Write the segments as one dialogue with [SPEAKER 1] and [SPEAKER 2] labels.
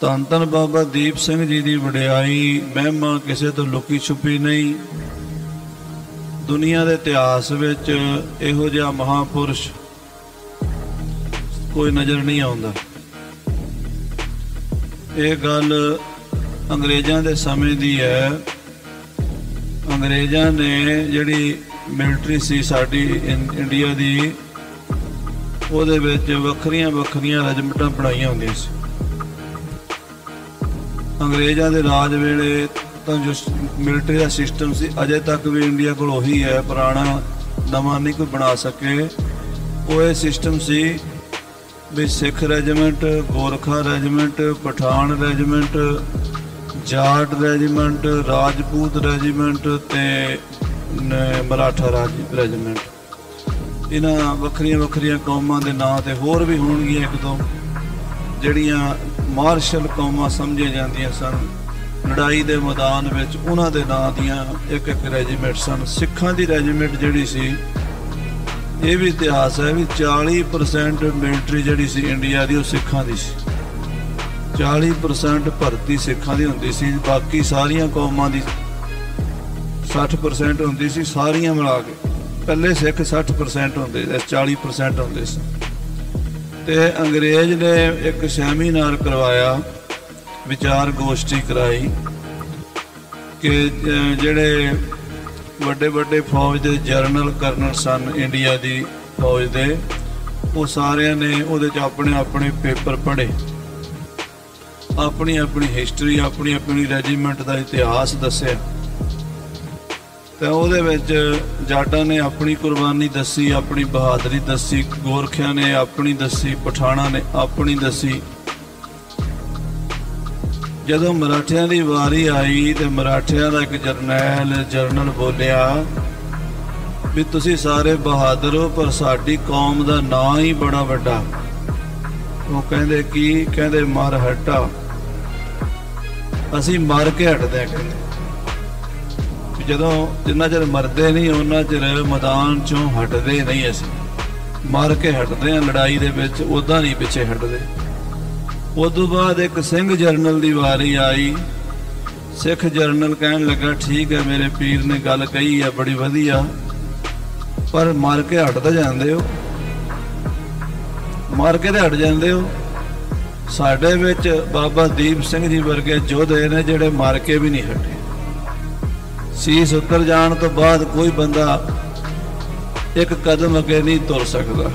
[SPEAKER 1] ਧੰਨ ਧੰਨ ਬਾਬਾ ਦੀਪ ਸਿੰਘ ਜੀ ਦੀ ਵਡਿਆਈ ਮਹਿਮਾ ਕਿਸੇ ਤੋਂ ਲੁਕੀ ਛੁਪੀ ਨਹੀਂ। ਦੁਨੀਆ ਦੇ ਇਤਿਹਾਸ ਵਿੱਚ ਇਹੋ ਜਿਹਾ ਮਹਾਂਪੁਰਸ਼ ਕੋਈ ਨਜ਼ਰ ਨਹੀਂ ਆਉਂਦਾ। ਇਹ ਗੱਲ ਅੰਗਰੇਜ਼ਾਂ ਦੇ ਸਮੇਂ ਦੀ ਹੈ। ਅੰਗਰੇਜ਼ਾਂ ਨੇ ਜਿਹੜੀ ਮਿਲਟਰੀ ਸੀ ਸਾਡੀ ਇੰਡੀਆ ਦੀ, ਉਹਦੇ ਵਿੱਚ ਵੱਖਰੀਆਂ ਵੱਖਰੀਆਂ ਰੈਜੀਮੈਂਟਾਂ ਬਣਾਈਆਂ ਹੁੰਦੀਆਂ ਸੀ। ਅੰਗਰੇਜ਼ਾਂ ਦੇ ਰਾਜ ਵੇਲੇ ਤਾਂ ਜੋ ਮਿਲਟਰੀ ਦਾ ਸਿਸਟਮ ਸੀ ਅਜੇ ਤੱਕ ਵੀ ਇੰਡੀਆ ਕੋਲ ਉਹੀ ਹੈ, ਪੁਰਾਣਾ ਨਵਾਂ ਨਹੀਂ ਕੋਈ ਬਣਾ ਸਕੇ। ਉਹ ਇਹ ਸਿਸਟਮ ਸੀ ਵੀ Sikh regiment, Gorkha regiment, Pathan regiment, Jat regiment, Rajput regiment ਤੇ ਮਰਾਠਾ ਰੈਜੀਮੈਂਟ। ਇਹਨਾਂ ਵੱਖਰੀਆਂ ਵੱਖਰੀਆਂ ਕੌਮਾਂ ਦੇ ਨਾਂ ਤੇ ਹੋਰ ਵੀ ਹੋਣਗੀਆਂ ਇੱਕ ਦੋ ਜਿਹੜੀਆਂ ਮਾਰਸ਼ਲ ਕੌਮਾਂ ਸਮਝੀਆਂ ਜਾਂਦੀਆਂ ਸਨ। ਲੜਾਈ ਦੇ ਮੈਦਾਨ ਵਿੱਚ ਉਹਨਾਂ ਦੇ ਨਾਂ ਦੀਆਂ ਇੱਕ ਇੱਕ ਰੈਜੀਮੈਂਟ ਸਨ। ਸਿੱਖਾਂ ਦੀ ਰੈਜੀਮੈਂਟ ਜਿਹੜੀ ਸੀ, ਇਹ ਵੀ ਇਤਿਹਾਸ ਹੈ ਵੀ 40% ਮਿਲਟਰੀ ਜਿਹੜੀ ਸੀ ਇੰਡੀਆ ਦੀ ਉਹ ਸਿੱਖਾਂ ਦੀ ਸੀ। 40% ਭਰਤੀ ਸਿੱਖਾਂ ਦੀ ਹੁੰਦੀ ਸੀ, ਬਾਕੀ ਸਾਰੀਆਂ ਕੌਮਾਂ ਦੀ 60% ਹੁੰਦੀ ਸੀ, ਸਾਰੀਆਂ ਮਿਲਾ ਕੇ। ਪਹਿਲੇ ਸਿੱਖ 60% ਹੁੰਦੇ ਸੀ, 40% ਹੁੰਦੇ ਸੀ। ਤੇ ਅੰਗਰੇਜ਼ ਨੇ ਇੱਕ ਸੈਮੀਨਾਰ ਕਰਵਾਇਆ, ਵਿਚਾਰ ਗੋਸ਼ਟੀ ਕਰਾਈ ਕਿ ਜਿਹੜੇ ਵੱਡੇ ਵੱਡੇ ਫੌਜ ਦੇ ਜਰਨਲ ਕਰਨਲ ਸਨ ਇੰਡੀਆ ਦੀ ਫੌਜ ਦੇ, ਉਹ ਸਾਰਿਆਂ ਨੇ ਉਹਦੇ 'ਚ ਆਪਣੇ ਆਪਣੇ ਪੇਪਰ ਪੜ੍ਹੇ, ਆਪਣੀ ਆਪਣੀ ਹਿਸਟਰੀ, ਆਪਣੀ ਆਪਣੀ ਰੈਜੀਮੈਂਟ ਦਾ ਇਤਿਹਾਸ ਦੱਸਿਆ। ਤੇ ਉਹਦੇ ਵਿੱਚ ਜਾਟਾਂ ਨੇ ਆਪਣੀ ਕੁਰਬਾਨੀ ਦੱਸੀ, ਆਪਣੀ ਬਹਾਦਰੀ ਦੱਸੀ, ਗੋਰਖਿਆਂ ਨੇ ਆਪਣੀ ਦੱਸੀ, ਪਠਾਣਾ ਨੇ ਆਪਣੀ ਦੱਸੀ। ਜਦੋਂ ਮਰਾਠਿਆਂ ਦੀ ਵਾਰੀ ਆਈ ਤੇ ਮਰਾਠਿਆਂ ਦਾ ਇੱਕ ਜਰਨਲ ਬੋਲਿਆ ਵੀ ਤੁਸੀਂ ਸਾਰੇ ਬਹਾਦਰ ਹੋ ਪਰ ਸਾਡੀ ਕੌਮ ਦਾ ਨਾਂ ਹੀ ਬੜਾ ਵੱਡਾ। ਉਹ ਕਹਿੰਦੇ ਕੀ? ਕਹਿੰਦੇ ਮਰ ਹਟਾ, ਅਸੀਂ ਮਰ ਕੇ ਹਟਦੇ ਹਾਂ। ਕਹਿੰਦੇ ਜਦੋਂ ਜਿੰਨਾ ਚਿਰ ਮਰਦੇ ਨਹੀਂ ਉਹਨਾਂ ਚਿਰ ਮੈਦਾਨ ਚੋਂ ਹਟਦੇ ਨਹੀਂ, ਅਸੀਂ ਮਰ ਕੇ ਹਟਦੇ ਹਾਂ ਲੜਾਈ ਦੇ ਵਿੱਚ, ਉੱਦਾਂ ਨਹੀਂ ਪਿੱਛੇ ਹਟਦੇ। ਉਦੋਂ ਬਾਅਦ ਇੱਕ ਸਿੰਘ ਜਰਨਲ ਦੀ ਵਾਰੀ ਆਈ। ਸਿੱਖ ਜਰਨਲ ਕਹਿਣ ਲੱਗਾ ਠੀਕ ਹੈ ਮੇਰੇ ਪੀਰ ਨੇ ਗੱਲ ਕਹੀ ਹੈ ਬੜੀ ਵਧੀਆ, ਪਰ ਮਰ ਕੇ ਹਟ ਤਾਂ ਜਾਂਦੇ ਹੋ, ਮਰ ਕੇ ਤੇ ਹਟ ਜਾਂਦੇ ਹੋ। ਸਾਡੇ ਵਿੱਚ ਬਾਬਾ ਦੀਪ ਸਿੰਘ ਜੀ ਵਰਗੇ ਯੋਧੇ ਨੇ ਜਿਹੜੇ ਮਰ ਕੇ ਵੀ ਨਹੀਂ ਹਟੇ। ਸੀਸ ਉਤਰ ਜਾਣ ਤੋਂ ਬਾਅਦ ਕੋਈ ਬੰਦਾ ਇੱਕ ਕਦਮ ਅੱਗੇ ਨਹੀਂ ਤੁਰ ਸਕਦਾ।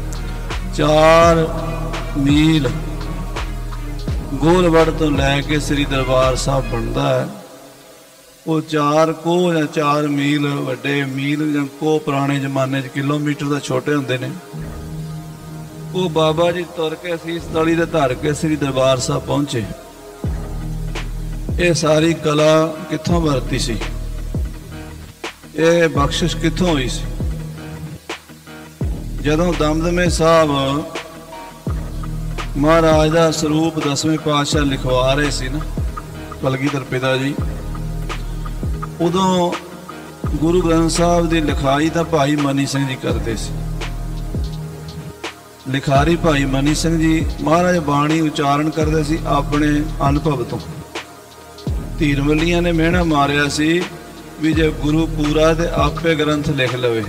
[SPEAKER 1] 4 ਮੀਲ ਗੋਲਵੜ ਤੋਂ ਲੈ ਕੇ ਸ੍ਰੀ ਦਰਬਾਰ ਸਾਹਿਬ ਬਣਦਾ ਹੈ। ਉਹ 4 ਕੋਹ ਜਾਂ 4 ਮੀਲ, ਵੱਡੇ ਮੀਲ ਜਾਂ ਕੋਹ ਪੁਰਾਣੇ ਜ਼ਮਾਨੇ 'ਚ ਕਿਲੋਮੀਟਰ ਦਾ ਛੋਟੇ ਹੁੰਦੇ ਨੇ। ਉਹ ਬਾਬਾ ਜੀ ਤੁਰ ਕੇ ਸੀਸ ਤਲੀ ਦੇ ਧਰ ਕੇ ਸ੍ਰੀ ਦਰਬਾਰ ਸਾਹਿਬ ਪਹੁੰਚੇ। ਇਹ ਸਾਰੀ ਕਲਾ ਕਿੱਥੋਂ ਵਰਤੀ ਸੀ? ਇਹ ਬਖਸ਼ਿਸ਼ ਕਿੱਥੋਂ ਹੋਈ ਸੀ? ਜਦੋਂ ਦਮਦਮੇ ਸਾਹਿਬ ਮਹਾਰਾਜ ਦਾ ਸਰੂਪ 10ਵੇਂ ਪਾਤਸ਼ਾਹ ਲਿਖਵਾ ਰਹੇ ਸੀ ਨਾ, ਕਲਗੀਧਰ ਪਿਤਾ ਜੀ, ਉਦੋਂ ਗੁਰੂ ਗ੍ਰੰਥ ਸਾਹਿਬ ਦੀ ਲਿਖਾਈ ਤਾਂ ਭਾਈ ਮਨੀ ਸਿੰਘ ਜੀ ਕਰਦੇ ਸੀ। ਲਿਖਾਰੀ ਭਾਈ ਮਨੀ ਸਿੰਘ ਜੀ ਮਹਾਰਾਜ ਬਾਣੀ ਉਚਾਰਨ ਕਰਦੇ ਸੀ ਆਪਣੇ ਅਨੁਭਵ ਤੋਂ। ਧੀਰਵੱਲੀਆਂ ਨੇ ਮਿਹਣਾ ਮਾਰਿਆ ਸੀ ਵੀ ਜੇ ਗੁਰੂ ਪੂਰਾ ਤੇ ਆਪੇ ਗ੍ਰੰਥ ਲਿਖ ਲਵੇ।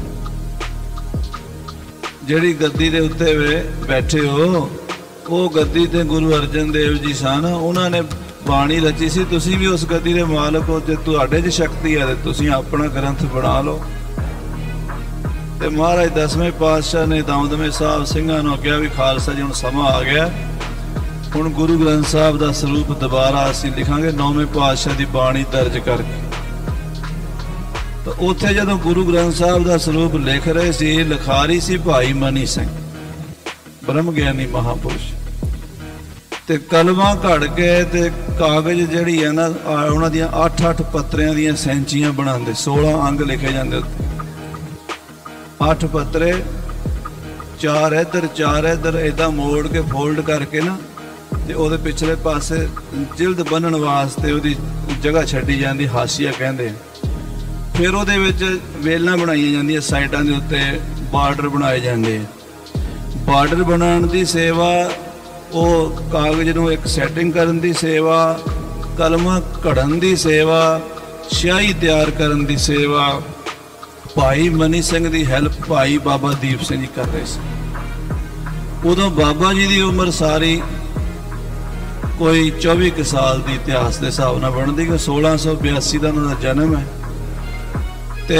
[SPEAKER 1] ਜਿਹੜੀ ਗੱਦੀ ਦੇ ਉੱਤੇ ਬੈਠੇ ਹੋ ਉਹ ਗੱਦੀ ਤੇ ਗੁਰੂ ਅਰਜਨ ਦੇਵ ਜੀ ਸਨ, ਉਹਨਾਂ ਨੇ ਬਾਣੀ ਰਚੀ ਸੀ। ਤੁਸੀਂ ਵੀ ਉਸ ਗੱਦੀ ਦੇ ਮਾਲਕ ਹੋ, ਜੇ ਤੁਹਾਡੇ 'ਚ ਸ਼ਕਤੀ ਹੈ ਤੇ ਤੁਸੀਂ ਆਪਣਾ ਗ੍ਰੰਥ ਬਣਾ ਲਓ। ਤੇ ਮਹਾਰਾਜ 10ਵੇਂ ਪਾਤਸ਼ਾਹ ਨੇ ਦਮਦਮੇ ਸਾਹਿਬ ਸਿੰਘਾਂ ਨੂੰ ਕਿਹਾ ਵੀ ਖਾਲਸਾ ਜੀ ਹੁਣ ਸਮਾਂ ਆ ਗਿਆ, ਹੁਣ ਗੁਰੂ ਗ੍ਰੰਥ ਸਾਹਿਬ ਦਾ ਸਰੂਪ ਦੁਬਾਰਾ ਅਸੀਂ ਲਿਖਾਂਗੇ 9ਵੇਂ ਪਾਤਸ਼ਾਹ ਦੀ ਬਾਣੀ ਦਰਜ ਕਰਕੇ। ਤਾਂ ਉੱਥੇ ਜਦੋਂ ਗੁਰੂ ਗ੍ਰੰਥ ਸਾਹਿਬ ਦਾ ਸਰੂਪ ਲਿਖ ਰਹੇ ਸੀ, ਲਿਖਾਰੀ ਸੀ ਭਾਈ ਮਨੀ ਸਿੰਘ, ਬ੍ਰਹਮ ਗਿਆਨੀ ਮਹਾਂਪੁਰਸ਼। ਤੇ ਕਲਮਾਂ ਘੜ ਕੇ ਤੇ ਕਾਗਜ਼ ਜਿਹੜੀ ਹੈ ਨਾ, ਉਹਨਾਂ ਦੀਆਂ 8-8 ਪੱਤਰਿਆਂ ਦੀਆਂ ਸੈਂਚੀਆਂ ਬਣਾਉਂਦੇ, 16 ਅੰਗ ਲਿਖੇ ਜਾਂਦੇ ਉੱਤੇ। 8 ਪੱਤਰੇ, 4 ਇੱਧਰ 4 ਇੱਧਰ, ਏਦਾਂ ਮੋੜ ਕੇ ਫੋਲਡ ਕਰਕੇ ਨਾ, ਤੇ ਉਹਦੇ ਪਿਛਲੇ ਪਾਸੇ ਜਿਲਦ ਬੰਨਣ ਵਾਸਤੇ ਉਹਦੀ ਜਗ੍ਹਾ ਛੱਡੀ ਜਾਂਦੀ, ਹਾਸੀਆ ਕਹਿੰਦੇ। ਫਿਰ ਉਹਦੇ ਵਿੱਚ ਵੇਲਾਂ ਬਣਾਈਆਂ ਜਾਂਦੀਆਂ ਸਾਈਡਾਂ ਦੇ ਉੱਤੇ, ਬਾਰਡਰ ਬਣਾਏ ਜਾਂਦੇ। ਬਾਰਡਰ ਬਣਾਉਣ ਦੀ ਸੇਵਾ ਉਹ ਕਾਗਜ਼ ਨੂੰ ਇੱਕ ਸੈਟਿੰਗ ਕਰਨ ਦੀ ਸੇਵਾ, ਕਲਮਾਂ ਘੜਨ ਦੀ ਸੇਵਾ, ਸਿਆਹੀ ਤਿਆਰ ਕਰਨ ਦੀ ਸੇਵਾ ਭਾਈ ਮਨੀ ਸਿੰਘ ਦੀ ਹੈਲਪ ਭਾਈ ਬਾਬਾ ਦੀਪ ਸਿੰਘ ਜੀ ਕਰ ਰਹੇ ਸੀ। ਉਦੋਂ ਬਾਬਾ ਜੀ ਦੀ ਉਮਰ ਸਾਰੀ ਕੋਈ 24 ਕੁ ਸਾਲ ਦੀ ਇਤਿਹਾਸ ਦੇ ਹਿਸਾਬ ਨਾਲ ਬਣਦੀ ਕਿ 1682 ਦਾ ਉਹਨਾਂ ਦਾ ਜਨਮ ਹੈ ਤੇ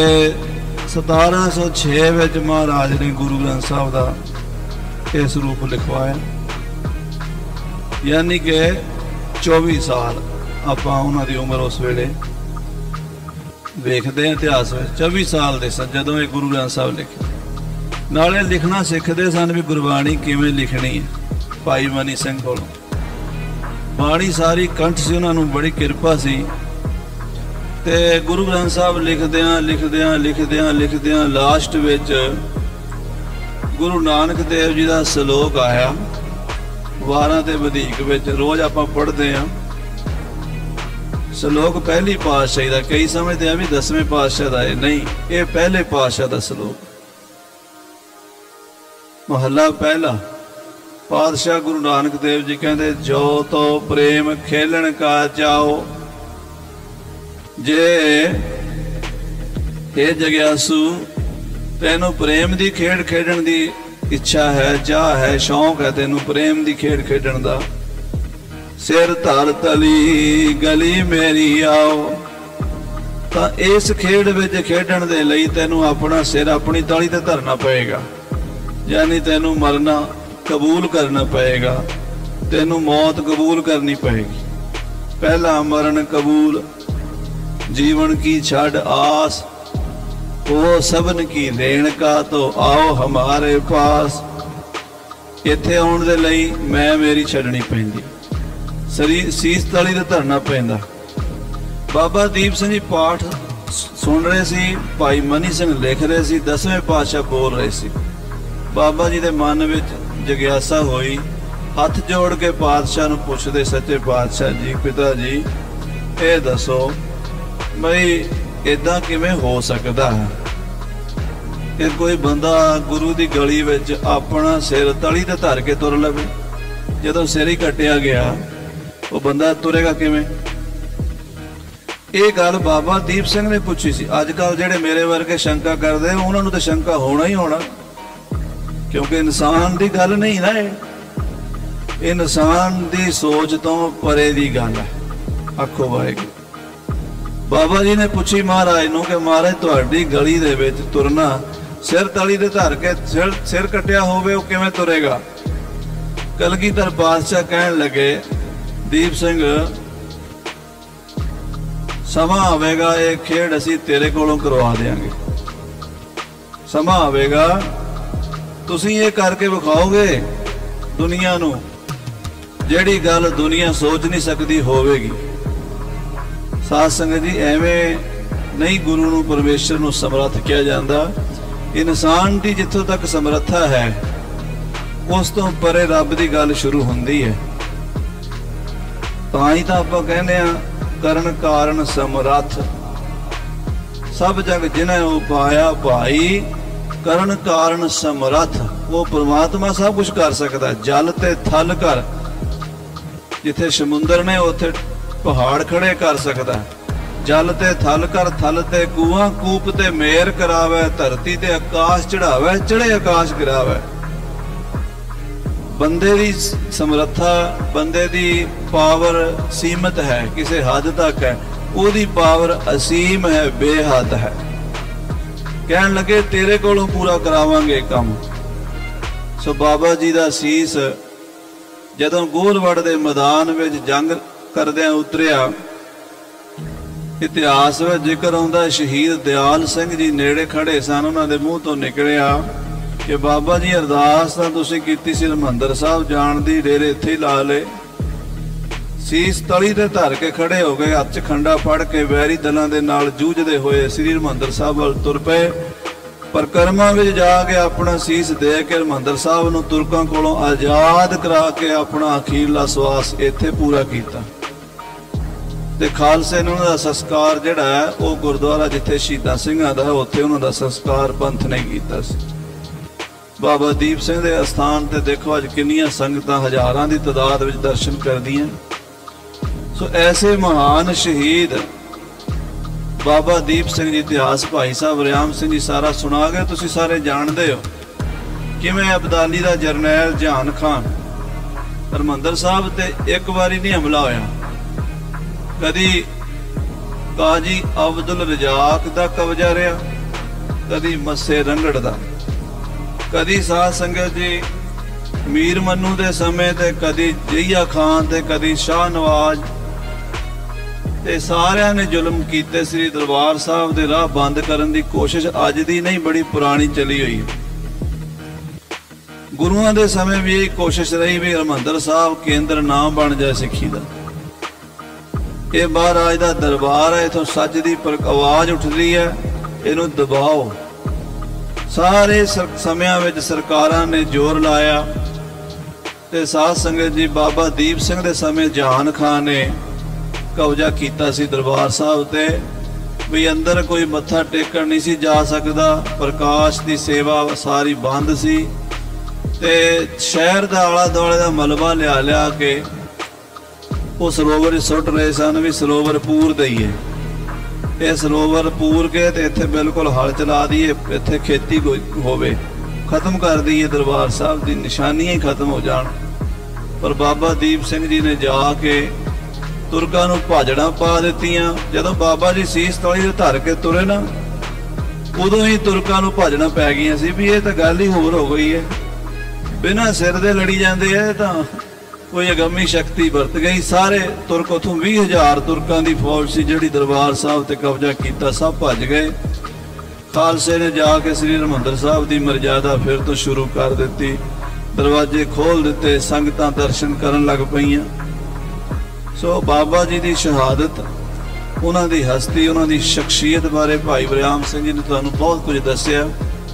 [SPEAKER 1] 1706 ਵਿੱਚ ਮਹਾਰਾਜ ਨੇ ਗੁਰੂ ਗ੍ਰੰਥ ਸਾਹਿਬ ਦਾ ਇਸ ਰੂਪ ਲਿਖਵਾਇਆ, ਯਾਨੀ ਕਿ 24 ਸਾਲ ਆਪਾਂ ਉਹਨਾਂ ਦੀ ਉਮਰ ਉਸ ਵੇਲੇ ਵੇਖਦੇ ਹਾਂ ਇਤਿਹਾਸ ਵਿੱਚ। 24 ਸਾਲ ਦੇ ਸਨ ਜਦੋਂ ਇਹ ਗੁਰੂ ਗ੍ਰੰਥ ਸਾਹਿਬ ਲਿਖੇ। ਨਾਲੇ ਲਿਖਣਾ ਸਿੱਖਦੇ ਸਨ ਵੀ ਗੁਰਬਾਣੀ ਕਿਵੇਂ ਲਿਖਣੀ ਹੈ ਭਾਈ ਮਨੀ ਸਿੰਘ ਕੋਲੋਂ। ਬਾਣੀ ਸਾਰੀ ਕੰਠ ਸੀ, ਉਹਨਾਂ ਨੂੰ ਬੜੀ ਕਿਰਪਾ ਸੀ। ਤੇ ਗੁਰੂ ਗ੍ਰੰਥ ਸਾਹਿਬ ਲਿਖਦਿਆਂ ਲਾਸਟ ਵਿੱਚ ਗੁਰੂ ਨਾਨਕ ਦੇਵ ਜੀ ਦਾ ਸਲੋਕ ਆਇਆ 12 ਤੇ ਵਧੀਕ ਵਿੱਚ, ਰੋਜ਼ ਆਪਾਂ ਪੜ੍ਹਦੇ ਹਾਂ ਸਲੋਕ ਪਹਿਲੀ ਪਾਤਸ਼ਾਹੀ ਦਾ। ਕਈ ਸਮਝਦੇ ਆ ਵੀ 10ਵੇਂ ਪਾਤਸ਼ਾਹ ਦਾ ਹੈ, ਨਹੀਂ, ਇਹ ਪਹਿਲੇ ਪਾਤਸ਼ਾਹ ਦਾ ਸਲੋਕ। ਮਹੱਲਾ ਪਹਿਲਾ। ਪਾਤਸ਼ਾਹ ਗੁਰੂ ਨਾਨਕ ਦੇਵ ਜੀ ਕਹਿੰਦੇ, ਜੋ ਤੋ ਪ੍ਰੇਮ ਖੇਲਣ ਕਾ ਚਾਓ, ਜੇ ਇਹ ਜਗਿਆਸੂ ਤੈਨੂੰ ਪ੍ਰੇਮ ਦੀ ਖੇਡ ਖੇਡਣ ਦੀ ਇੱਛਾ ਹੈ, ਚਾਹ ਹੈ, ਸ਼ੌਂਕ ਹੈ ਤੈਨੂੰ ਪ੍ਰੇਮ ਦੀ ਖੇਡ ਖੇਡਣ ਦਾ, ਸਿਰ ਧਰ ਤਲੀ ਗਲੀ ਮੇਰੀ ਆਓ, ਤਾਂ ਇਸ ਖੇਡ ਵਿੱਚ ਖੇਡਣ ਦੇ ਲਈ ਤੈਨੂੰ ਆਪਣਾ ਸਿਰ ਆਪਣੀ ਤਲੀ ਤੇ ਧਰਨਾ ਪਏਗਾ, ਯਾਨੀ ਤੈਨੂੰ ਮਰਨਾ ਕਬੂਲ ਕਰਨਾ ਪਏਗਾ, ਤੈਨੂੰ ਮੌਤ ਕਬੂਲ ਕਰਨੀ ਪਏਗੀ। ਪਹਿਲਾ ਮਰਨ ਕਬੂਲ, ਜੀਵਨ ਕੀ ਛੱਡ ਆਸ, ਉਹ ਸਭਨ ਕੀ ਲੈਣ ਕਾ ਤੋ ਆਓ ਹਮਾਰੇ ਪਾਸ। ਇੱਥੇ ਆਉਣ ਦੇ ਲਈ ਮੈਂ ਮੇਰੀ ਛੱਡਣੀ ਪੈਂਦੀ, ਸੀਸ ਤਲੀ ਤੇ ਧਰਨਾ ਪੈਂਦਾ। ਬਾਬਾ ਦੀਪ ਸਿੰਘ ਜੀ ਪਾਠ ਸੁਣ ਰਹੇ ਸੀ, ਭਾਈ ਮਨੀ ਸਿੰਘ ਲਿਖ ਰਹੇ ਸੀ, 10ਵੇਂ ਪਾਤਸ਼ਾਹ ਬੋਲ ਰਹੇ ਸੀ। ਬਾਬਾ ਜੀ ਦੇ ਮਨ ਵਿੱਚ ਜਗਿਆਸਾ ਹੋਈ, ਹੱਥ ਜੋੜ ਕੇ ਪਾਤਸ਼ਾਹ ਨੂੰ ਪੁੱਛਦੇ, ਸੱਚੇ ਪਾਤਸ਼ਾਹ ਜੀ, ਪਿਤਾ ਜੀ ਇਹ ਦੱਸੋ ਬਈ ਏਦਾਂ ਕਿਵੇਂ ਹੋ ਸਕਦਾ ਹੈ ਕਿ ਕੋਈ ਬੰਦਾ ਗੁਰੂ ਦੀ ਗਲੀ ਵਿੱਚ ਆਪਣਾ ਸਿਰ ਤਲੀ ਤੇ ਧਰ ਕੇ ਤੁਰ ਲਵੇ? ਜਦੋਂ ਸਿਰ ਹੀ ਕੱਟਿਆ ਗਿਆ ਉਹ ਬੰਦਾ ਤੁਰੇਗਾ ਕਿਵੇਂ? ਇਹ ਗੱਲ ਬਾਬਾ ਦੀਪ ਸਿੰਘ ਨੇ ਪੁੱਛੀ ਸੀ। ਅੱਜ ਕੱਲ ਜਿਹੜੇ ਮੇਰੇ ਵਰਗੇ ਸ਼ੰਕਾ ਕਰਦੇ ਉਹਨਾਂ ਨੂੰ ਤਾਂ ਸ਼ੰਕਾ ਹੋਣਾ ਹੀ ਹੋਣਾ, ਕਿਉਂਕਿ ਇਨਸਾਨ ਦੀ ਗੱਲ ਨਹੀਂ ਨਾ, ਇਹ ਇਨਸਾਨ ਦੀ ਸੋਚ ਤੋਂ ਪਰੇ ਦੀ ਗੱਲ ਹੈ। ਆਖੋ ਵਾਹਿਗੁਰੂ। ਬਾਬਾ ਜੀ ਨੇ ਪੁੱਛੀ ਮਹਾਰਾਜ ਨੂੰ ਕਿ ਮਹਾਰਾਜ ਤੁਹਾਡੀ ਗਲੀ ਦੇ ਵਿੱਚ ਤੁਰਨਾ, ਸਿਰ ਤਲੀ ਤੇ ਧਰ ਕੇ ਸਿਰ ਕੱਟਿਆ ਹੋਵੇ, ਉਹ ਕਿਵੇਂ ਤੁਰੇਗਾ? ਕਲਗੀਧਰ ਪਾਤਸ਼ਾਹ ਕਹਿਣ ਲੱਗੇ, ਦੀਪ ਸਿੰਘ ਸਮਾਂ ਆਵੇਗਾ, ਇਹ ਖੇਡ ਅਸੀਂ ਤੇਰੇ ਕੋਲੋਂ ਕਰਵਾ ਦੇਾਂਗੇ। ਸਮਾਂ ਆਵੇਗਾ, ਤੁਸੀਂ ਇਹ ਕਰਕੇ ਵਿਖਾਓਗੇ ਦੁਨੀਆ ਨੂੰ, ਜਿਹੜੀ ਗੱਲ ਦੁਨੀਆ ਸੋਚ ਨਹੀਂ ਸਕਦੀ ਹੋਵੇਗੀ। ਸਾਧ ਸੰਗਤ ਜੀ, ਐਵੇਂ ਨਹੀਂ ਗੁਰੂ ਨੂੰ ਪਰਮੇਸ਼ਰ ਨੂੰ ਸਮਰੱਥ ਕਿਹਾ ਜਾਂਦਾ। ਇਨਸਾਨ ਦੀ ਜਿੱਥੋਂ ਤੱਕ ਸਮਰੱਥਾ ਹੈ ਉਸ ਤੋਂ ਪਰੇ ਰੱਬ ਦੀ ਗੱਲ ਸ਼ੁਰੂ ਹੁੰਦੀ ਹੈ। ਤਾਂ ਹੀ ਤਾਂ ਆਪਾਂ ਕਹਿੰਦੇ ਆ ਕਰਨ ਕਾਰਨ ਸਮਰੱਥ, ਸਭ ਜਗ ਜਿਨ੍ਹਾਂ ਉਪਾਇਆ ਭਾਈ, ਕਰਨ ਕਾਰਨ ਸਮਰੱਥ। ਉਹ ਪ੍ਰਮਾਤਮਾ ਸਭ ਕੁਝ ਕਰ ਸਕਦਾ। ਜਲ ਤੇ ਥਲ ਕਰ, ਜਿੱਥੇ ਸਮੁੰਦਰ ਨੇ ਉੱਥੇ ਪਹਾੜ ਖੜੇ ਕਰ ਸਕਦਾ। ਜਲ ਤੇ ਥਲ ਕਰ, ਥਲ ਤੇ ਕੂਆਂ, ਕੂਪ ਤੇ ਮੇਰ ਕਰਾਵੇ, ਧਰਤੀ ਤੇ ਆਕਾਸ਼ ਚੜਾਵੇ, ਚੜੇ ਆਕਾਸ਼ ਗਿਰਾਵੇ। ਬੰਦੇ ਦੀ ਸਮਰੱਥਾ, ਬੰਦੇ ਦੀ ਪਾਵਰ ਸੀਮਤ ਹੈ, ਕਿਸੇ ਹੱਦ ਤੱਕ ਹੈ। ਉਹਦੀ ਪਾਵਰ ਅਸੀਮ ਹੈ, ਬੇਹੱਦ ਹੈ। ਕਹਿਣ ਲੱਗੇ ਤੇਰੇ ਕੋਲੋਂ ਪੂਰਾ ਕਰਾਵਾਂਗੇ ਕੰਮ। ਸੋ ਬਾਬਾ ਜੀ ਦਾ ਸੀਸ ਜਦੋਂ ਗੋਲਵੜ ਦੇ ਮੈਦਾਨ ਵਿੱਚ ਜੰਗ ਕਰਦਿਆਂ ਉਤਰਿਆ, ਇਤਿਹਾਸ ਵਿੱਚ ਜ਼ਿਕਰ ਆਉਂਦਾ ਸ਼ਹੀਦ ਦਿਆਲ ਸਿੰਘ ਜੀ ਨੇੜੇ ਖੜੇ ਸਨ। ਉਹਨਾਂ ਦੇ ਮੂੰਹ ਤੋਂ ਨਿਕਲਿਆ ਕਿ ਬਾਬਾ ਜੀ ਅਰਦਾਸ ਤਾਂ ਤੁਸੀਂ ਕੀਤੀ ਸੀ ਹਰਿਮੰਦਰ ਸਾਹਿਬ ਜਾਣ ਦੀ, ਡੇਰੇ ਇੱਥੇ ਹੀ ਲਾ ਲਏ। ਸੀਸ ਤਲੀ ਤੇ ਧਰ ਕੇ ਖੜੇ ਹੋ ਗਏ, ਹੱਥ 'ਚ ਖੰਡਾ ਫੜ ਕੇ ਵੈਰੀ ਦਲਾਂ ਦੇ ਨਾਲ ਜੂਝਦੇ ਹੋਏ ਸ੍ਰੀ ਹਰਿਮੰਦਰ ਸਾਹਿਬ ਵੱਲ ਤੁਰ ਪਏ। ਪਰਿਕਰਮਾ ਵਿੱਚ ਜਾ ਕੇ ਆਪਣਾ ਸੀਸ ਦੇ ਕੇ ਹਰਿਮੰਦਰ ਸਾਹਿਬ ਨੂੰ ਤੁਰਕਾਂ ਕੋਲੋਂ ਆਜ਼ਾਦ ਕਰਾ ਕੇ ਆਪਣਾ ਅਖੀਰਲਾ ਸਵਾਸ ਇੱਥੇ ਪੂਰਾ ਕੀਤਾ। ਤੇ ਖਾਲਸੇ ਨੇ ਉਹਨਾਂ ਦਾ ਸੰਸਕਾਰ ਜਿਹੜਾ ਹੈ ਉਹ ਗੁਰਦੁਆਰਾ ਜਿੱਥੇ ਸ਼ਹੀਦਾਂ ਸਿੰਘਾਂ ਦਾ, ਉੱਥੇ ਉਹਨਾਂ ਦਾ ਸੰਸਕਾਰ ਪੰਥ ਨੇ ਕੀਤਾ ਸੀ। बाबा दीप सिंह के अस्थान ते देखो अज किन्नियां संगतां हज़ारां की तादाद विच दर्शन करदियां। सो ऐसे महान शहीद बाबा दीप सिंह जी इतिहास भाई साहब वरियाम सिंह जी सारा सुना गए, तुसीं सारे जानते हो किवें अबदाली का जरनैल जहान खान हरमंदर साहब ते एक बारी नहीं हमला होया, कदी काजी अब्दुल रजाक दा कब्जा रहा, कदी मस्से रंगड़ दा, कदी साध संगत जी मीर मन्नू दे समय ते कदी जहिया खान ते कदी शाह नवाज ते सारियां ने जुल्म कीते। श्री दरबार साहब दे राह बंद करन दी कोशिश अज दी नहीं बड़ी पुरानी चली हुई है। गुरुआं दे समय भी यही कोशिश रही भी हरमंदर साहब केंद्र ना बन जाए सिੱਖੀ ਦਾ। ਇਹ महाराज दा दरबार है, इथों सच दी आवाज उठदी है, इनू दबाओ। सारे समयां विच सरकारां ने जोर लाया ते साध संगत जी बाबा दीप सिंह दे समय जहान खान ने कब्जा कीता सी दरबार साहब ते भी अंदर कोई मत्था टेकण नहीं सी जा सकदा। प्रकाश दी सेवा सारी बंद सी ते शहर दा आला दुआले दा मलबा लिया लिया के वो सरोवर सुट रहे सन भी सरोवर पूर दईए, ये सरोवर पूर के ते इत्थे बिल्कुल हल चला दीए, इत्थे खेती होवे, खत्म कर दीए, दरबार साहब दी निशानियां ही खत्म हो जान। पर बाबा दीप सिंह जी ने जाके तुरकां नूं भाजड़ां पा दित्तियां। जदों बाबा जी सीस तली ते धर के तुरे ना, उदों ही तुरकां नूं भाजड़ां पै गईयां सी भी ये तां गल ही होर हो गई है, बिना सिर दे लड़ी जांदे है तां कोई अगमी शक्ति वरत गई। सारे तुरक उथों 20,000 तुरकां दी फौज सी जिहड़ी दरबार साहब ते कब्जा कीता, सब भज गए। खालसे ने जाके श्री हरमंदर साहब दी मर्यादा फिर तो शुरू कर दित्ती, दरवाजे खोल दिते, संगतां दर्शन करन लग पईयां। सो बाबा जी दी शहादत, उन्हां दी हस्ती, उन्हां दी शख्सियत बारे भाई वरियाम सिंह जी ने तुहानूं बहुत कुछ दस्सिया।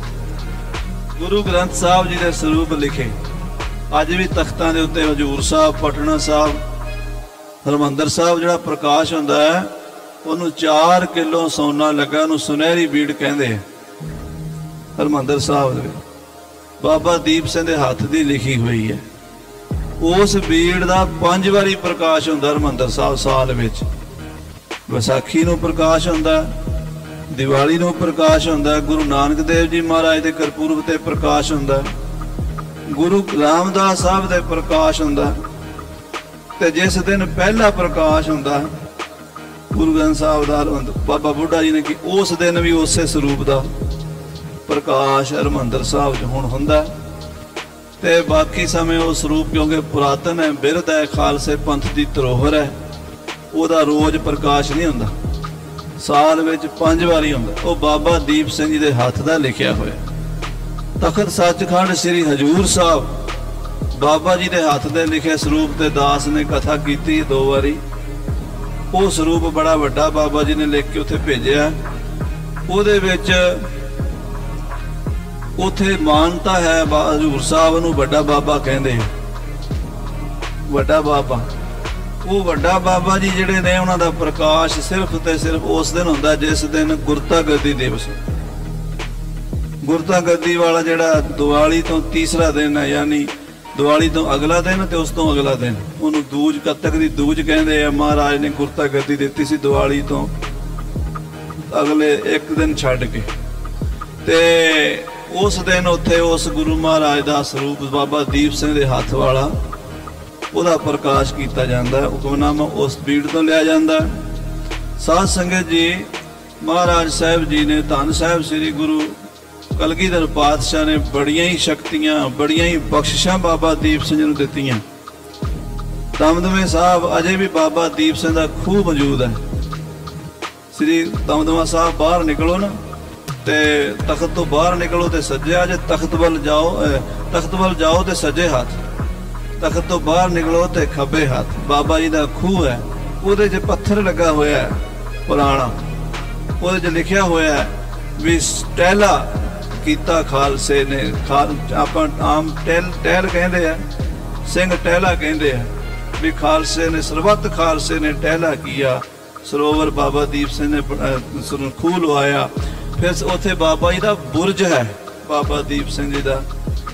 [SPEAKER 1] गुरु ग्रंथ साहब जी दे स्वरूप लिखे अज भी तख्तां दे उत्ते हजूर साहब, पटना साहब, हरमंदर साहब जिहड़ा प्रकाश हुंदा है उहनूं 4 किलो सोना लगा, उहनूं सुनहरी बीड़ कहंदे हैं। हरमंदर साहब दे बाबा दीप सिंह दे हत्थ दी लिखी हुई है। उस बीड़ दा 5 वारी प्रकाश हुंदा हरमंदर साहब साल विच। विसाखी नूं प्रकाश हुंदा, दिवाली नूं प्रकाश हुंदा, गुरु नानक देव जी महाराज दे गुरपुरब ते प्रकाश हुंदा, गुरु रामदास साहब दे प्रकाश हुंदा, ते जिस दिन पहला प्रकाश हुंदा गुरु ग्रंथ साहब दा बाबा बुढ़ा जी ने कि उस दिन भी उस स्वरूप दा प्रकाश हरमंदर साहब च हुण हुंदा। ते बाकी समय वो स्वरूप क्योंकि पुरातन है, बिरध है, खालसे पंथ दी धरोहर है, ओहदा रोज प्रकाश नहीं हुंदा, साल विच 5 वारी हुंदा। वो बाबा दीप सिंह जी दे हत्थ दा लिखिया होया। तखत सचखंड श्री हजूर साहब बाबा जी दे हत्थ दे लिखे स्वरूप ते दास ने कथा कीती 2 वारी। वो स्वरूप बड़ा वड्डा बाबा जी ने लिख के उत्थे भेजिया। उहदे विच उत्थे मानता है हजूर साहब नूं वड्डा बाबा कहंदे, वड्डा बाबा। वो वड्डा बाबा जी जिहड़े ने उन्हां दा प्रकाश सिर्फ ते सिर्फ उस दिन हुंदा जिस दिन गुरता गद्दी दिवस। गुरता गद्दी वाला जिहड़ा दिवाली तो तीसरा दिन है, यानी दिवाली तो अगला दिन ते उस तो अगला दिन, उन्होंने दूज कत्तक दी दूज कहते हैं। महाराज ने गुरता गद्दी दी सी दिवाली तो अगले 1 दिन छड्ड के, ते उस दिन उत्थे उस गुरु महाराज दा स्वरूप बाबा दीप सिंह दे हत्थ वाला उहदा प्रकाश किया जाता है। हुक्मनामा उस बीड़ तो लिया जाता है। साध संगत जी महाराज साहब जी ने धन साहब श्री गुरु कलगीधर पातशाह ने बड़ियां ही शक्तियां, बड़ियां ही बख्शिशां बाबा दीप सिंह नूं दित्तियां। दमदमे साहब अजे भी बाबा दीप सिंह दा खूह मौजूद है। श्री दमदमा साहब बाहर निकलो ना, ते तख्त तो बाहर निकलो तो सज्जे आ, जे तख्त वल जाओ तो सज्जे हाथ, तख्त तो बाहर निकलो तो खब्बे हाथ। बाबा जी दा खूह है, उहदे च पत्थर लगा होया है पुराना, उहदे च लिखिया होया है भी टहला कीता खालसे ने। आपां आम टहल कहंदे आ, सिंह टहला कहंदे आ भी खालसे ने, सरबत खालसे ने टहला किया। सरोवर बाबा दीप सिंह ने खूह लवाया। फिर उत्थे बाबा जी दा बुरज है, बाबा दीप सिंह जी दा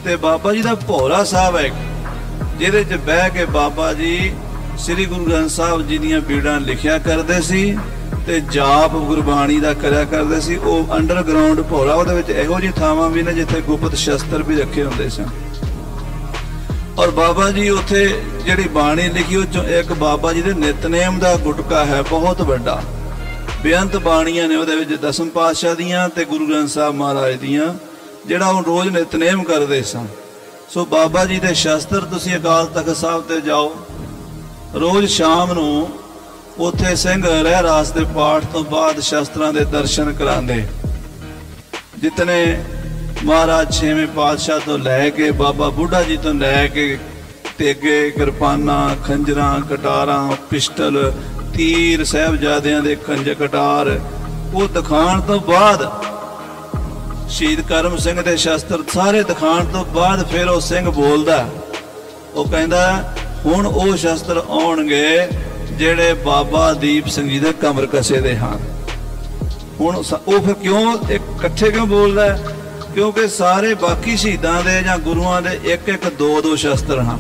[SPEAKER 1] ਤੇ ਬਾਬਾ ਜੀ ਦਾ ਭੋਰਾ ਸਾਹਿਬ ਹੈ ਜਿਹਦੇ 'ਚ ਬਹਿ ਕੇ ਬਾਬਾ ਜੀ ਸ੍ਰੀ ਗੁਰੂ ਗ੍ਰੰਥ ਸਾਹਿਬ ਜੀ ਦੀਆਂ ਬੀੜਾਂ ਲਿਖਿਆ ਕਰਦੇ ਸੀ ਤੇ ਜਾਪ ਗੁਰਬਾਣੀ ਦਾ ਕਰਿਆ ਕਰਦੇ ਸੀ। ਉਹ ਅੰਡਰਗਰਾਉਂਡ ਭੋਰਾ, ਉਹਦੇ ਵਿੱਚ ਇਹੋ ਜਿਹੀ ਥਾਵਾਂ ਵੀ ਨੇ ਜਿੱਥੇ ਗੁਪਤ ਸ਼ਸਤਰ ਵੀ ਰੱਖੇ ਹੁੰਦੇ ਸਨ। ਔਰ ਬਾਬਾ ਜੀ ਉੱਥੇ ਜਿਹੜੀ ਬਾਣੀ ਲਿਖੀ ਉਹ ਚੋਂ ਇੱਕ ਬਾਬਾ ਜੀ ਦੇ ਨਿਤਨੇਮ ਦਾ ਗੁਟਕਾ ਹੈ ਬਹੁਤ ਵੱਡਾ। ਬੇਅੰਤ ਬਾਣੀਆਂ ਨੇ ਉਹਦੇ ਵਿੱਚ ਦਸਮ ਪਾਤਸ਼ਾਹ ਦੀਆਂ ਤੇ ਗੁਰੂ ਗ੍ਰੰਥ ਸਾਹਿਬ ਮਹਾਰਾਜ ਦੀਆਂ, ਜਿਹੜਾ ਉਹ ਰੋਜ਼ ਨਿਤਨੇਮ ਕਰਦੇ ਸਨ। ਸੋ ਬਾਬਾ ਜੀ ਦੇ ਸ਼ਸਤਰ, ਤੁਸੀਂ ਅਕਾਲ ਤਖਤ ਸਾਹਿਬ ਤੇ ਜਾਓ, ਰੋਜ਼ ਸ਼ਾਮ ਨੂੰ ਉੱਥੇ ਸਿੰਘ ਰਹਿਰਾਸ ਦੇ ਪਾਠ ਤੋਂ ਬਾਅਦ ਸ਼ਸਤਰਾਂ ਦੇ ਦਰਸ਼ਨ ਕਰਾਉਂਦੇ। ਜਿਤਨੇ ਮਹਾਰਾਜ ਛੇਵੇਂ ਪਾਤਸ਼ਾਹ ਤੋਂ ਲੈ ਕੇ ਬਾਬਾ ਬੁੱਢਾ ਜੀ ਤੋਂ ਲੈ ਕੇ ਤੇਗੇ, ਕਿਰਪਾਨਾਂ, ਖੰਜਰਾਂ, ਕਟਾਰਾਂ, ਪਿਸਟਲ, ਤੀਰ, ਸਾਹਿਬਜ਼ਾਦਿਆਂ ਦੇ ਖੰਜਰ ਕਟਾਰ, ਉਹ ਦਿਖਾਉਣ ਤੋਂ ਬਾਅਦ ਸ਼ਹੀਦ ਕਰਮ ਸਿੰਘ ਦੇ ਸ਼ਸਤਰ ਸਾਰੇ ਦਿਖਾਉਣ ਤੋਂ ਬਾਅਦ ਫਿਰ ਉਹ ਸਿੰਘ ਬੋਲਦਾ, ਉਹ ਕਹਿੰਦਾ ਹੁਣ ਉਹ ਸ਼ਸਤਰ ਆਉਣਗੇ ਜਿਹੜੇ ਬਾਬਾ ਦੀਪ ਸਿੰਘ ਜੀ ਦੇ ਕਮਰ ਕਸੇ ਦੇ ਹਨ। ਹੁਣ ਉਹ ਫਿਰ ਕਿਉਂ ਇਕੱਠੇ ਕਿਉਂ ਬੋਲਦਾ? ਕਿਉਂਕਿ ਸਾਰੇ ਬਾਕੀ ਸ਼ਹੀਦਾਂ ਦੇ ਜਾਂ ਗੁਰੂਆਂ ਦੇ ਇੱਕ ਇੱਕ ਦੋ ਦੋ ਸ਼ਸਤਰ ਹਨ।